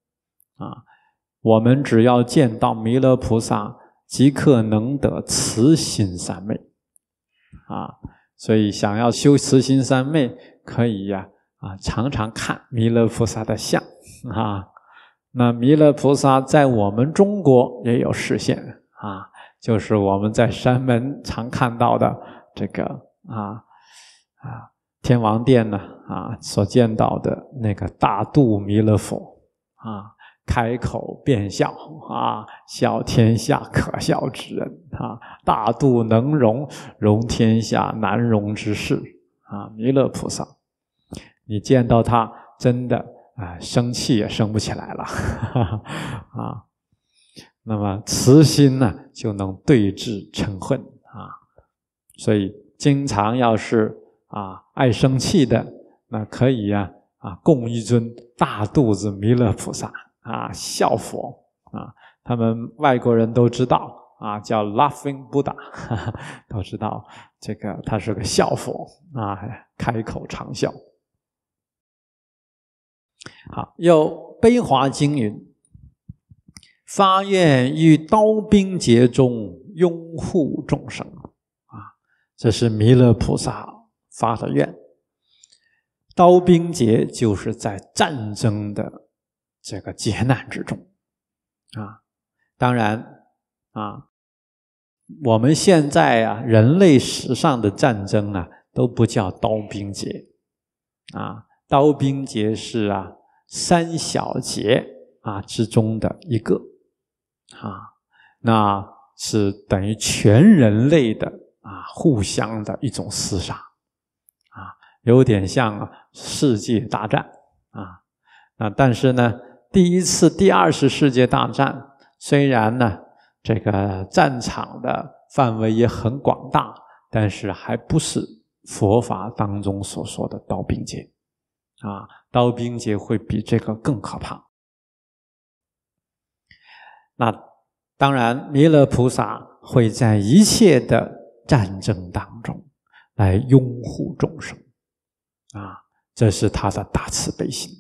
Speaker 1: 我们只要见到弥勒菩萨，即刻能得慈心三昧所以想要修慈心三昧，可以常常看弥勒菩萨的像那弥勒菩萨在我们中国也有示现就是我们在山门常看到的这个天王殿呢所见到的那个大肚弥勒佛开口便笑笑天下可笑之人大肚能容天下难容之事弥勒菩萨，你见到他真的生气也生不起来了那么慈心呢就能对治嗔恨所以经常要是爱生气的，那可以供一尊大肚子弥勒菩萨笑佛他们外国人都知道叫 Laughing Buddha 都知道这个他是个笑佛开口常笑。好，有悲华经云：发愿于刀兵劫中拥护众生这是弥勒菩萨发的愿。刀兵劫就是在战争的这个劫难之中当然我们现在人类史上的战争都不叫刀兵劫刀兵劫是3小劫之中的一个那是等于全人类的互相的一种厮杀有点像世界大战但是呢，第一次、第二次世界大战虽然呢这个战场的范围也很广大，但是还不是佛法当中所说的刀兵劫刀兵劫会比这个更可怕。那当然，弥勒菩萨会在一切的战争当中来拥护众生这是他的大慈悲心。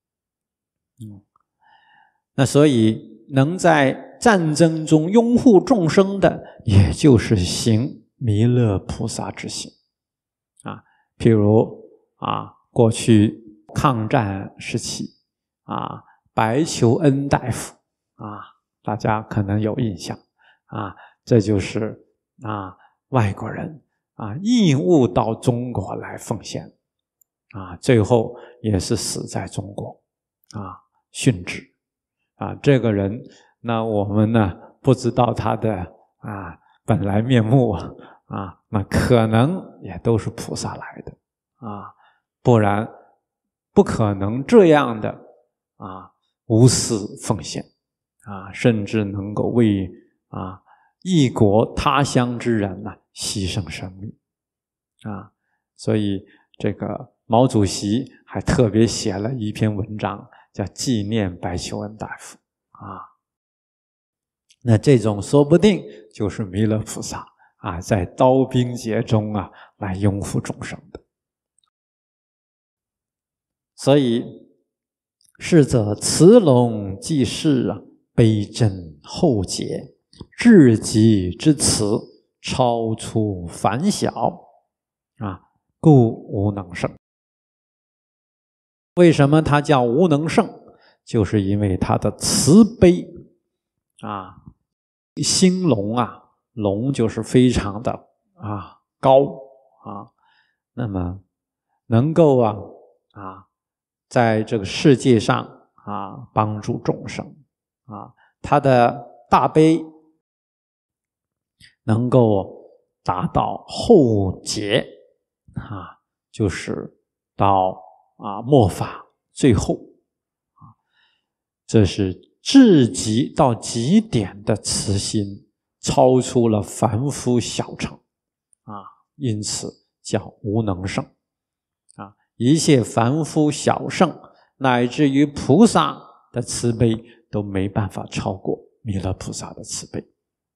Speaker 1: 那所以能在战争中拥护众生的，也就是行弥勒菩萨之行譬如过去抗战时期白求恩大夫大家可能有印象这就是外国人义务到中国来奉献最后也是死在中国殉职这个人那我们呢不知道他的本来面目那可能也都是菩萨来的不然不可能这样的无私奉献甚至能够为异国他乡之人牺牲生命所以这个毛主席还特别写了一篇文章叫纪念白求恩大夫那这种说不定就是弥勒菩萨在刀兵劫中来拥护众生的。所以是则慈龙济世悲震厚结，至极之慈，超出凡小故无能胜。为什么它叫无能胜？就是因为它的慈悲兴隆隆就是非常的高那么能够在这个世界上帮助众生他的大悲能够达到厚劫就是到末法最后这是至极到极点的慈心，超出了凡夫小乘因此叫无能胜一切凡夫小乘乃至于菩萨的慈悲都没办法超过弥勒菩萨的慈悲。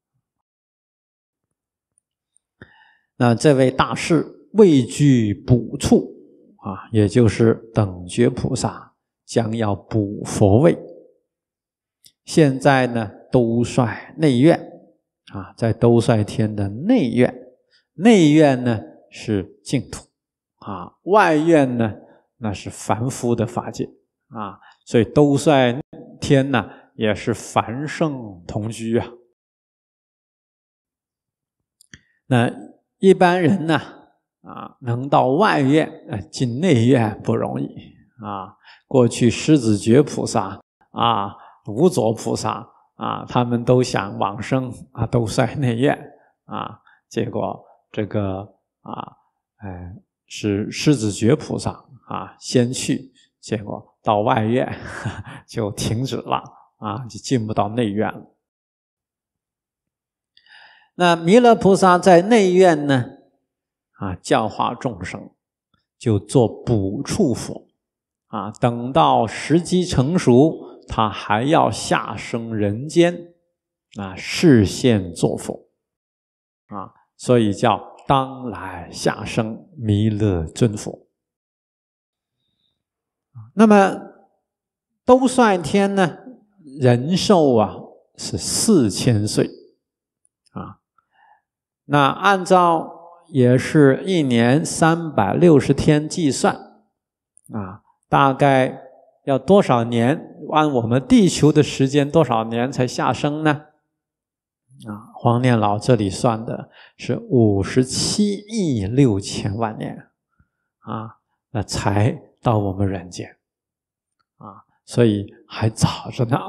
Speaker 1: 那这位大士位居补处也就是等觉菩萨将要补佛位。现在呢，兜率内院在兜率天的内院，内院呢是净土外院呢那是凡夫的法界所以兜率天呢也是凡圣同居那一般人呢能到外院进内院不容易过去狮子觉菩萨无着菩萨他们都想往生兜率内院结果这个是狮子觉菩萨先去，结果到外院就停止了就进不到内院了。那弥勒菩萨在内院呢教化众生，就做补处佛等到时机成熟，他还要下生人间示现作佛所以叫当来下生弥勒尊佛。那么兜率天呢，人寿是4000岁那按照也是1年360天计算大概要多少年？按我们地球的时间多少年才下生呢？黄念老这里算的是57亿6千万年那才到我们人间所以还早着呢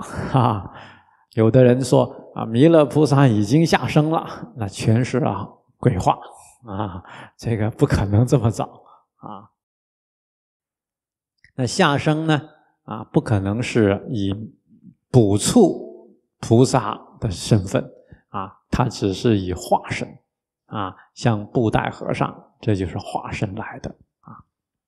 Speaker 1: 有的人说弥勒菩萨已经下生了，那全是鬼话啊，这个不可能这么早啊。那下生呢啊，不可能是以补处菩萨的身份啊，他只是以化身啊，像布袋和尚，这就是化身来的啊。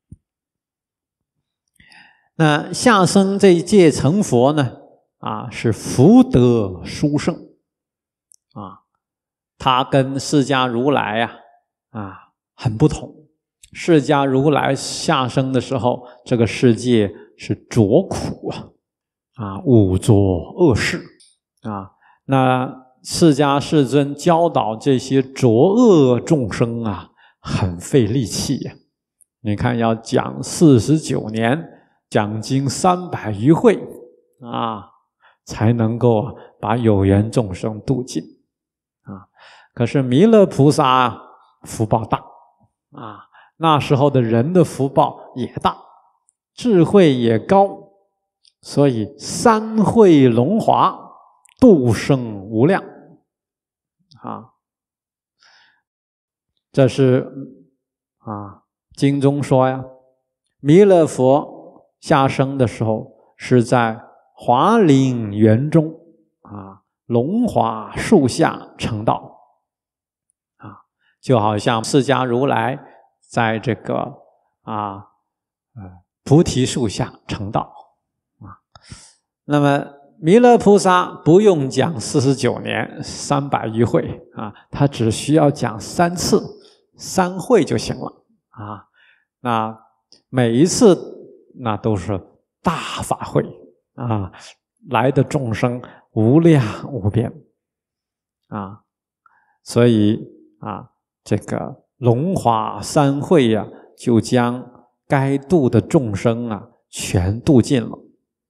Speaker 1: 那下生这一届成佛呢啊，是福德殊胜啊，他跟释迦如来呀很不同。释迦如来下生的时候，这个世界是浊苦五浊恶世啊。那释迦世尊教导这些浊恶众生啊，很费力气呀。你看，要讲49年，讲经300余会啊，才能够把有缘众生度尽啊。可是弥勒菩萨福报大啊。那时候的人的福报也大，智慧也高，所以3会龙华，度生无量啊。这是经中说呀，弥勒佛下生的时候是在华林园中龙华树下成道就好像释迦如来在这个菩提树下成道那么弥勒菩萨不用讲49年300余会他只需要讲3次3会就行了那每一次那都是大法会来的众生无量无边所以这个龙华3会就将该度的众生全度尽了。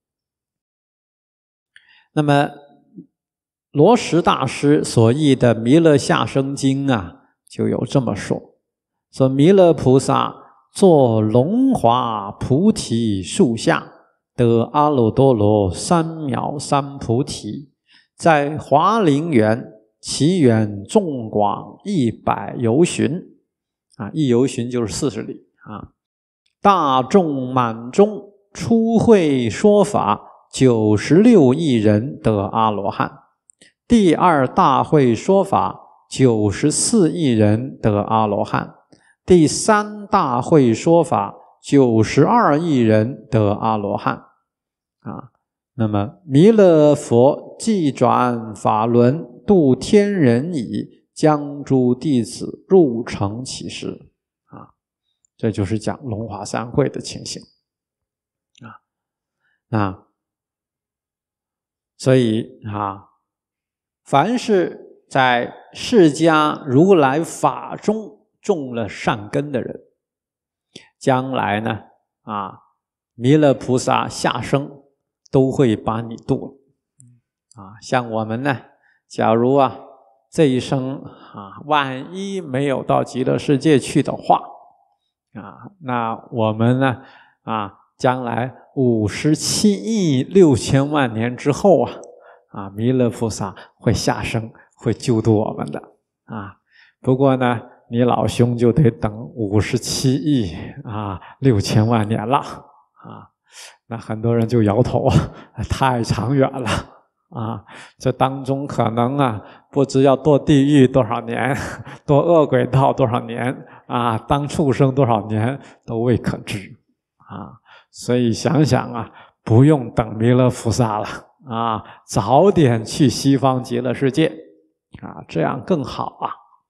Speaker 1: 那么罗什大师所译的《弥勒下生经》就有这么说弥勒菩萨坐龙华菩提树下，得阿耨多罗三藐三菩提，在华林园，其园众广100由旬1由旬就是40里大众满中，初会说法96亿人得阿罗汉，第2大会说法94亿人得阿罗汉，第3大会说法92亿人得阿罗汉那么弥勒佛既转法轮，度天人已，将诸弟子入城起事这就是讲龙华3会的情形所以凡是在释迦如来法中种了善根的人，将来呢弥勒菩萨下生都会把你度像我们呢，假如这一生万一没有到极乐世界去的话那我们呢将来57亿6千万年之后弥勒菩萨会下生，会救度我们的不过呢，你老兄就得等57亿6千万年了那很多人就摇头太长远了这当中可能不知要堕地狱多少年，堕恶鬼道多少年当畜生多少年都未可知所以想想不用等弥勒菩萨了早点去西方极乐世界这样更好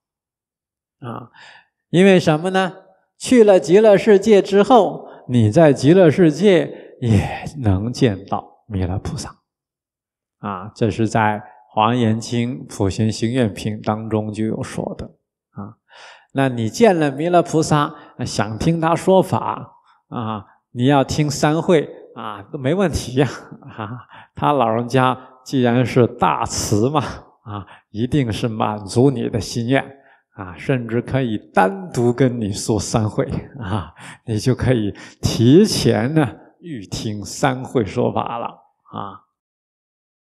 Speaker 1: 因为什么呢？去了极乐世界之后，你在极乐世界也能见到弥勒菩萨这是在《华严经·普贤行愿品》当中就有说的那你见了弥勒菩萨，想听他说法你要听3会都没问题他老人家既然是大慈嘛一定是满足你的心愿甚至可以单独跟你说3会你就可以提前呢预听3会说法了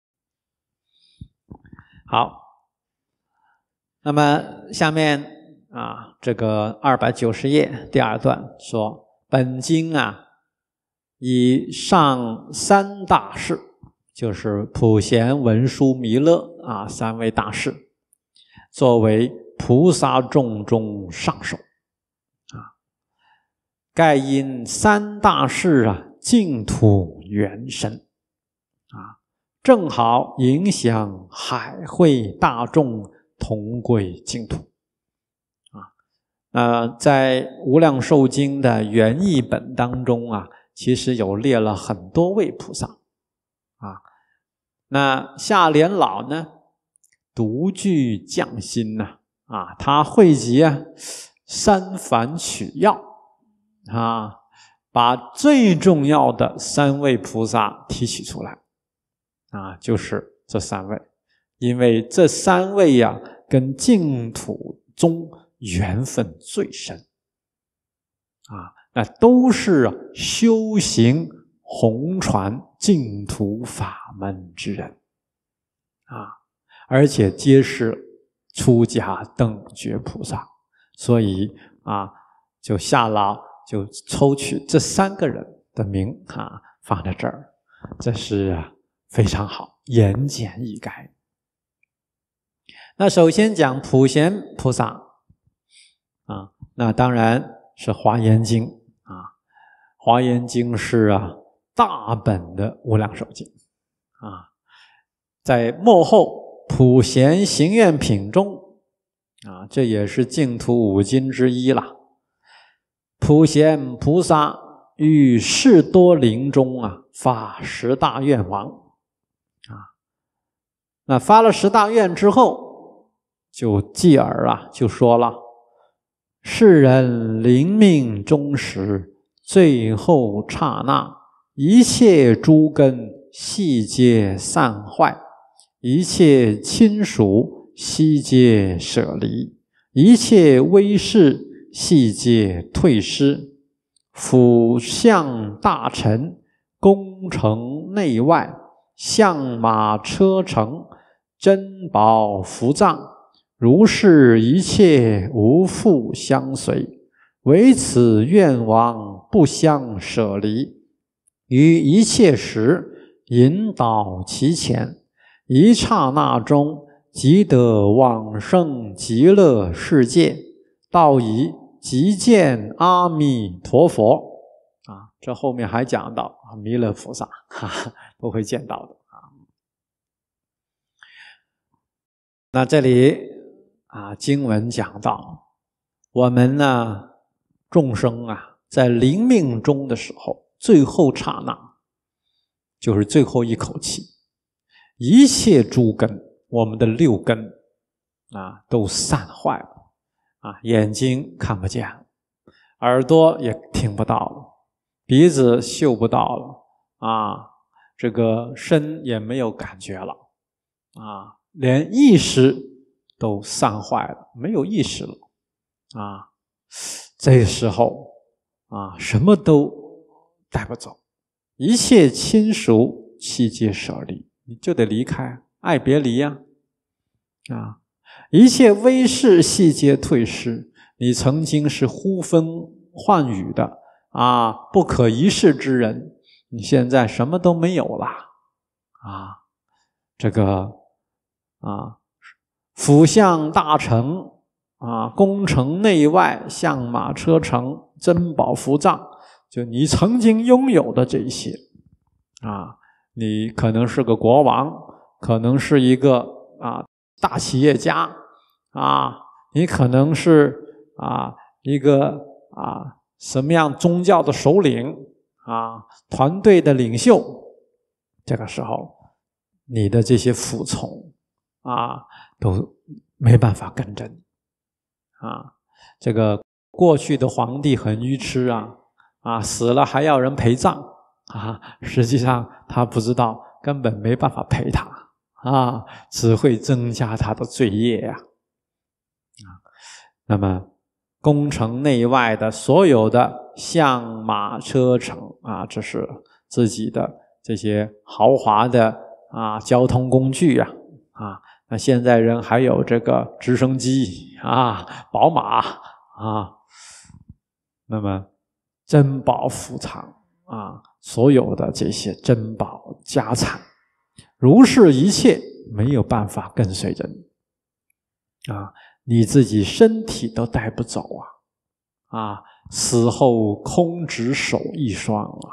Speaker 1: 好，那么下面这个290页第2段说，本经以上3大士，就是普贤、文殊、弥勒3位大士，作为菩萨众中上首盖因3大士净土缘深正好影响海会大众同归净土在《无量寿经》的原译本当中其实有列了很多位菩萨那下莲老呢，独具匠心他汇集三凡取要把最重要的3位菩萨提取出来就是这3位，因为这3位跟净土宗缘分最深那都是修行弘传净土法门之人而且皆是出家等觉菩萨，所以就下老就抽取这3个人的名放在这儿，这是非常好，言简意赅。那首先讲普贤菩萨那当然是华严经华严经是大本的无量寿经在末后普贤行愿品中这也是净土5经之一了。普贤菩萨于士多林中发10大愿王那发了10大愿之后，就继而就说了，世人临命终时，最后刹那，一切诸根悉皆散坏，一切亲属悉皆舍离，一切威势悉皆退失，辅相大臣，宫城内外，象马车乘，珍宝伏藏，如是一切无复相随，唯此愿望不相舍离，于一切时引导其前，一刹那中即得往生极乐世界，到已即见阿弥陀佛这后面还讲到弥勒菩萨都会见到的那这里经文讲到，我们众生在临命终的时候，最后刹那就是最后一口气，一切诸根，我们的6根都散坏了眼睛看不见了，耳朵也听不到了，鼻子嗅不到了这个身也没有感觉了连意识都散坏了，没有意识了这个时候什么都带不走，一切亲属悉皆舍离，你就得离开，爱别离一切威势悉皆退失，你曾经是呼风唤雨的不可一世之人，你现在什么都没有了这个辅相大臣宫城内外，象马车乘，珍宝伏藏，就你曾经拥有的这些你可能是个国王，可能是一个大企业家你可能是一个什么样宗教的首领团队的领袖，这个时候你的这些服从都没办法跟着你这个过去的皇帝很愚痴死了还要人陪葬实际上他不知道，根本没办法陪他只会增加他的罪业那么宫城内外的所有的象马车乘这是自己的这些豪华的交通工具那现在人还有这个直升机啊、宝马啊，那么珍宝富藏啊，所有的这些珍宝家产，如是一切没有办法跟随着你啊，你自己身体都带不走啊，死后空只手一双啊。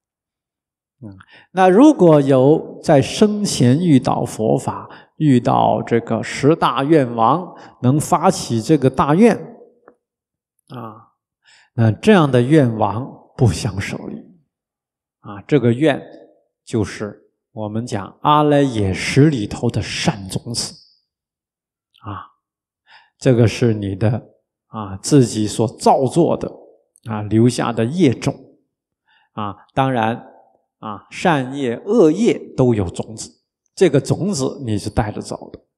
Speaker 1: 那如果有在生前遇到佛法，遇到这个10大愿王，能发起这个大愿啊，那这样的愿王不相舍离啊，这个愿就是我们讲阿赖耶识里头的善种子啊，这个是你的自己所造作的留下的业种当然善业恶业都有种子，这个种子你是带着走的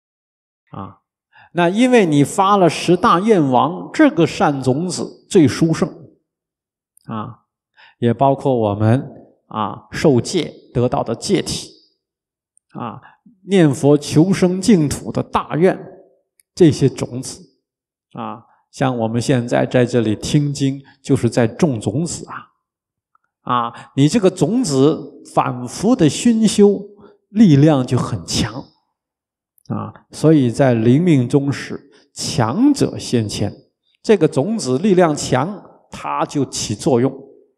Speaker 1: 那因为你发了10大愿王，这个善种子最殊胜也包括我们受戒得到的戒体念佛求生净土的大愿，这些种子像我们现在在这里听经，就是在种种子你这个种子反复的熏修，力量就很强所以在临命终时，强者先迁，这个种子力量强，它就起作用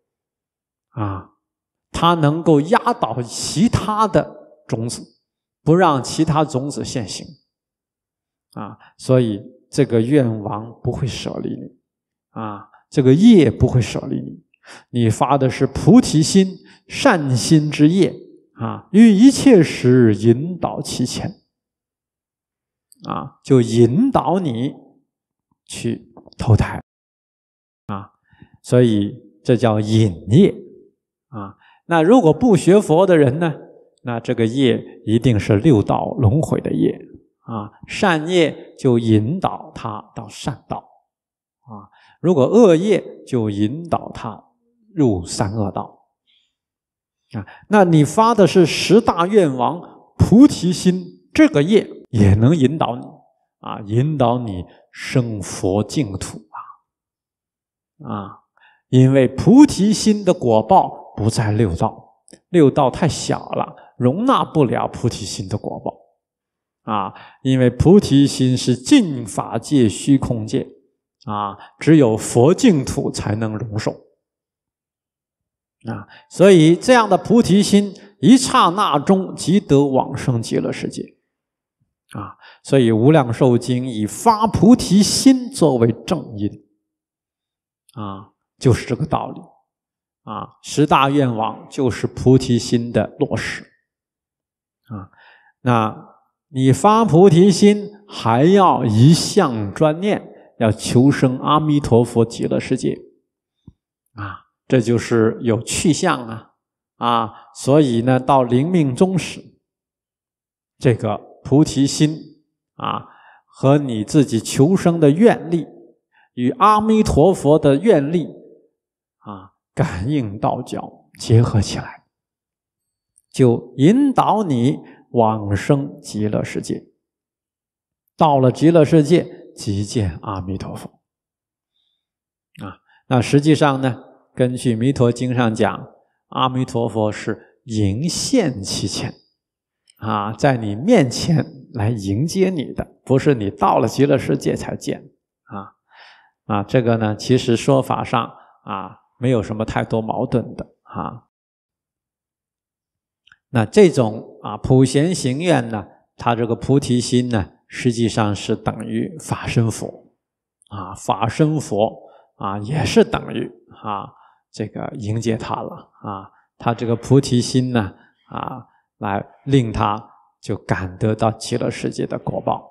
Speaker 1: 它能够压倒其他的种子，不让其他种子现行所以这个愿王不会舍离你这个业不会舍离你，你发的是菩提心、善心之业于一切时引导其前就引导你去投胎所以这叫引业那如果不学佛的人呢，那这个业一定是6道轮回的业善业就引导他到善道如果恶业就引导他入3恶道那你发的是10大愿王菩提心，这个业也能引导你引导你生佛净土因为菩提心的果报不在6道，6道太小了，容纳不了菩提心的果报因为菩提心是净法界虚空界只有佛净土才能容受所以这样的菩提心一刹那中即得往生极乐世界所以无量寿经以发菩提心作为正因就是这个道理10大愿王就是菩提心的落实那你发菩提心还要一向专念，要求生阿弥陀佛极乐世界这就是有去向所以呢，到临命终时，这个菩提心和你自己求生的愿力与阿弥陀佛的愿力感应道交结合起来，就引导你往生极乐世界。到了极乐世界，即见阿弥陀佛那实际上呢，根据《弥陀经》上讲，阿弥陀佛是迎现其前在你面前来迎接你的，不是你到了极乐世界才见这个呢，其实说法上没有什么太多矛盾的那这种普贤行愿呢，它这个菩提心呢，实际上是等于法身佛法身佛也是等于这个迎接他了他这个菩提心呢来令他就感得到极乐世界的果报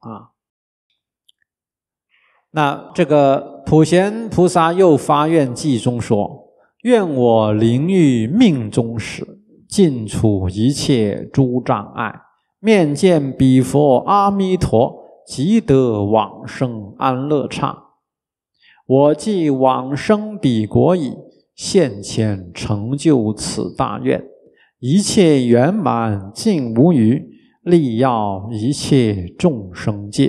Speaker 1: 那这个普贤菩萨又发愿偈中说：愿我临欲命终时，尽除一切诸障碍，面见彼佛阿弥陀，即得往生安乐刹。我既往生彼国矣，现前成就此大愿，一切圆满尽无余， 利要一切众生界。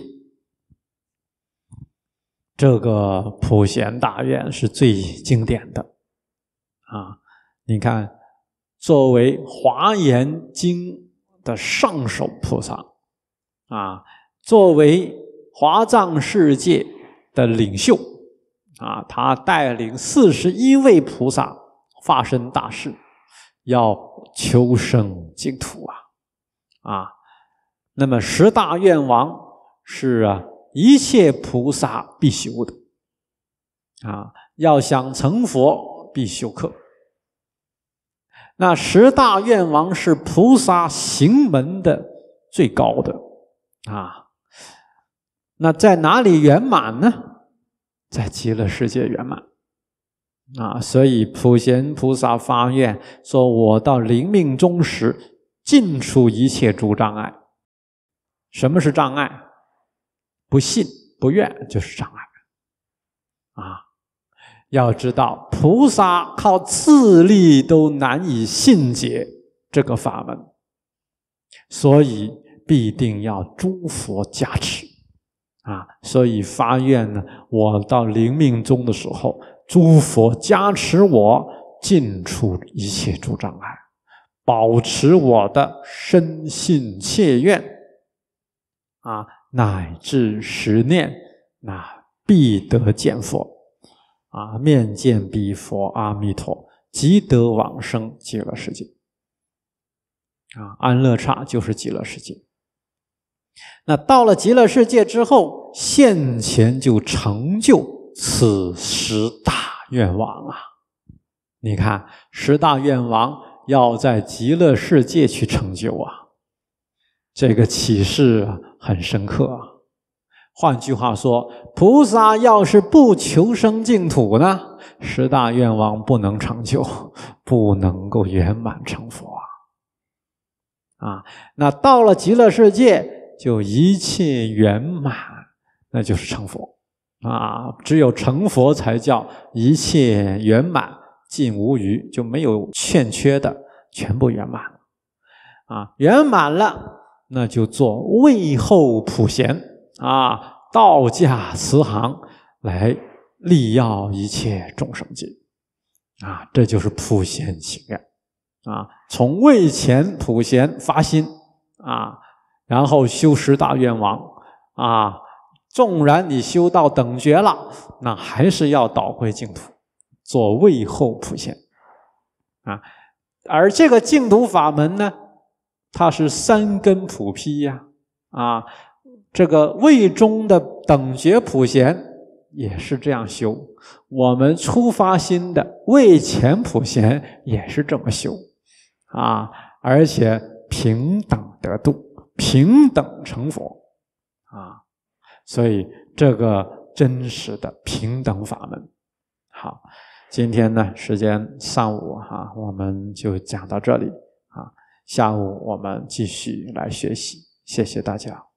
Speaker 1: 这个普贤大愿是最经典的啊！你看，作为华严经的上首菩萨啊，作为华藏世界的领袖啊，他带领41位菩萨发生大事，要求生净土啊！那么10大愿王是一切菩萨必修的要想成佛必修课。那10大愿王是菩萨行门的最高的那在哪里圆满呢？在极乐世界圆满所以普贤菩萨发愿说：我到临命终时，尽除一切诸障碍。什么是障碍？不信不愿就是障碍要知道菩萨靠自力都难以信解这个法门，所以必定要诸佛加持所以发愿呢，我到临命终的时候，诸佛加持我尽除一切诸障碍，保持我的深信切愿乃至10念，那必得见佛面见彼佛阿弥陀，即得往生极乐世界安乐刹就是极乐世界。那到了极乐世界之后，现前就成就此10大愿望你看10大愿望要在极乐世界去成就这个启示很深刻换句话说，菩萨要是不求生净土呢，10大愿望不能成就，不能够圆满成佛那到了极乐世界就一切圆满，那就是成佛只有成佛才叫一切圆满尽无余，就没有欠缺的，全部圆满圆满了，那就做位后普贤道驾慈航，来利要一切众生界这就是普贤行愿从位前普贤发心然后修10大愿望纵然你修到等觉了，那还是要导归净土，做位后普贤而这个净土法门呢，它是3根普披这个位中的等觉普贤也是这样修，我们初发心的位前普贤也是这么修而且平等得度，平等成佛所以这个真实的平等法门。好，今天呢时间上午我们就讲到这里下午我们继续来学习，谢谢大家。